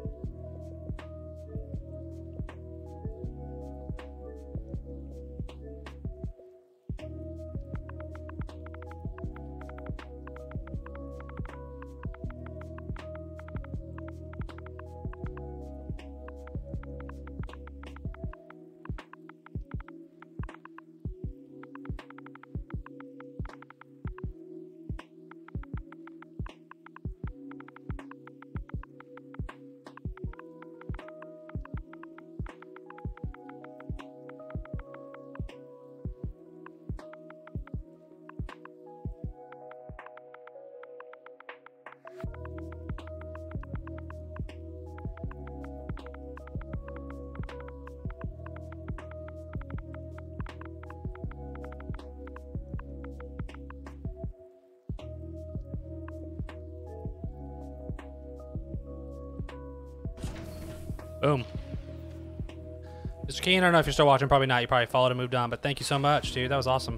Boom. Mister Keen, I don't know if you're still watching. Probably not. You probably followed and moved on. But thank you so much, dude. That was awesome.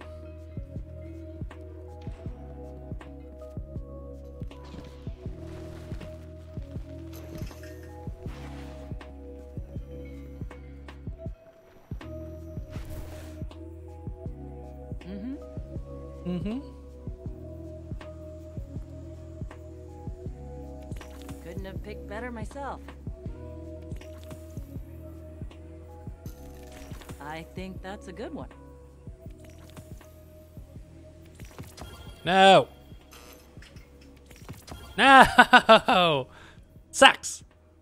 Mm-hmm. Mm-hmm. Couldn't have picked better myself. I think that's a good one. No. No. Sucks.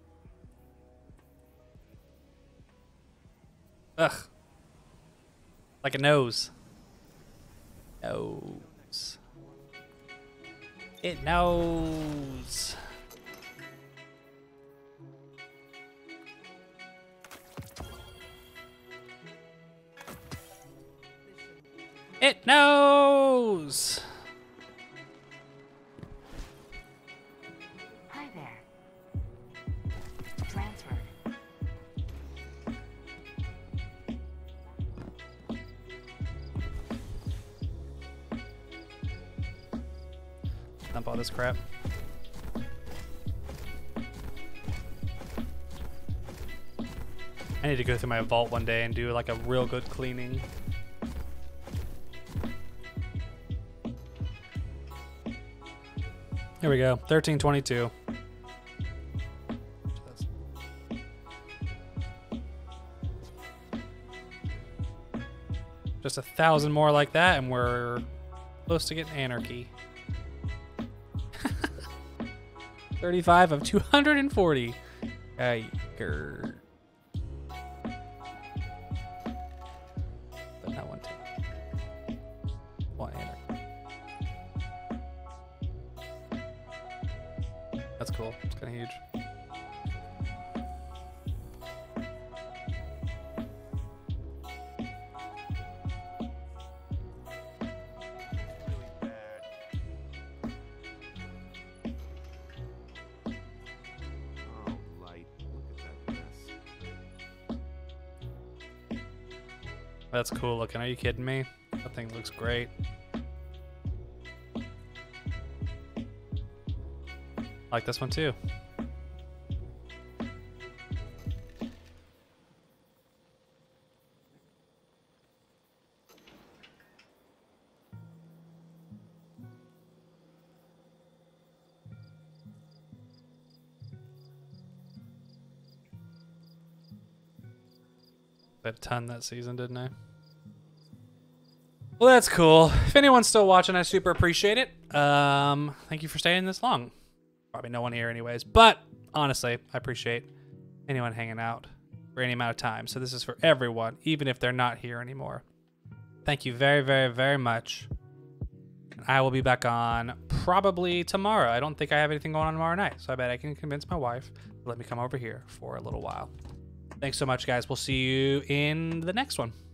Ugh. Like a nose. Nose. It knows. It knows! Hi there. Transferred. Dump all this crap. I need to go through my vault one day and do like a real good cleaning. Here we go, thirteen twenty-two. Just a thousand more like that and we're close to getting anarchy. thirty-five of two hundred forty. Yikers. But not one two. One anarchy. That's cool. It's kind of huge. Oh, light. Look at that mess. That's cool looking. Are you kidding me? That thing looks great. I like this one too. I had a ton that season, didn't I? Well, that's cool. If anyone's still watching, I super appreciate it. Um, thank you for staying this long. Probably no one here anyways, but honestly, I appreciate anyone hanging out for any amount of time. So this is for everyone, even if they're not here anymore. Thank you very, very, very much. I will be back on probably tomorrow. I don't think I have anything going on tomorrow night, so I bet I can convince my wife to let me come over here for a little while. Thanks so much, guys. We'll see you in the next one.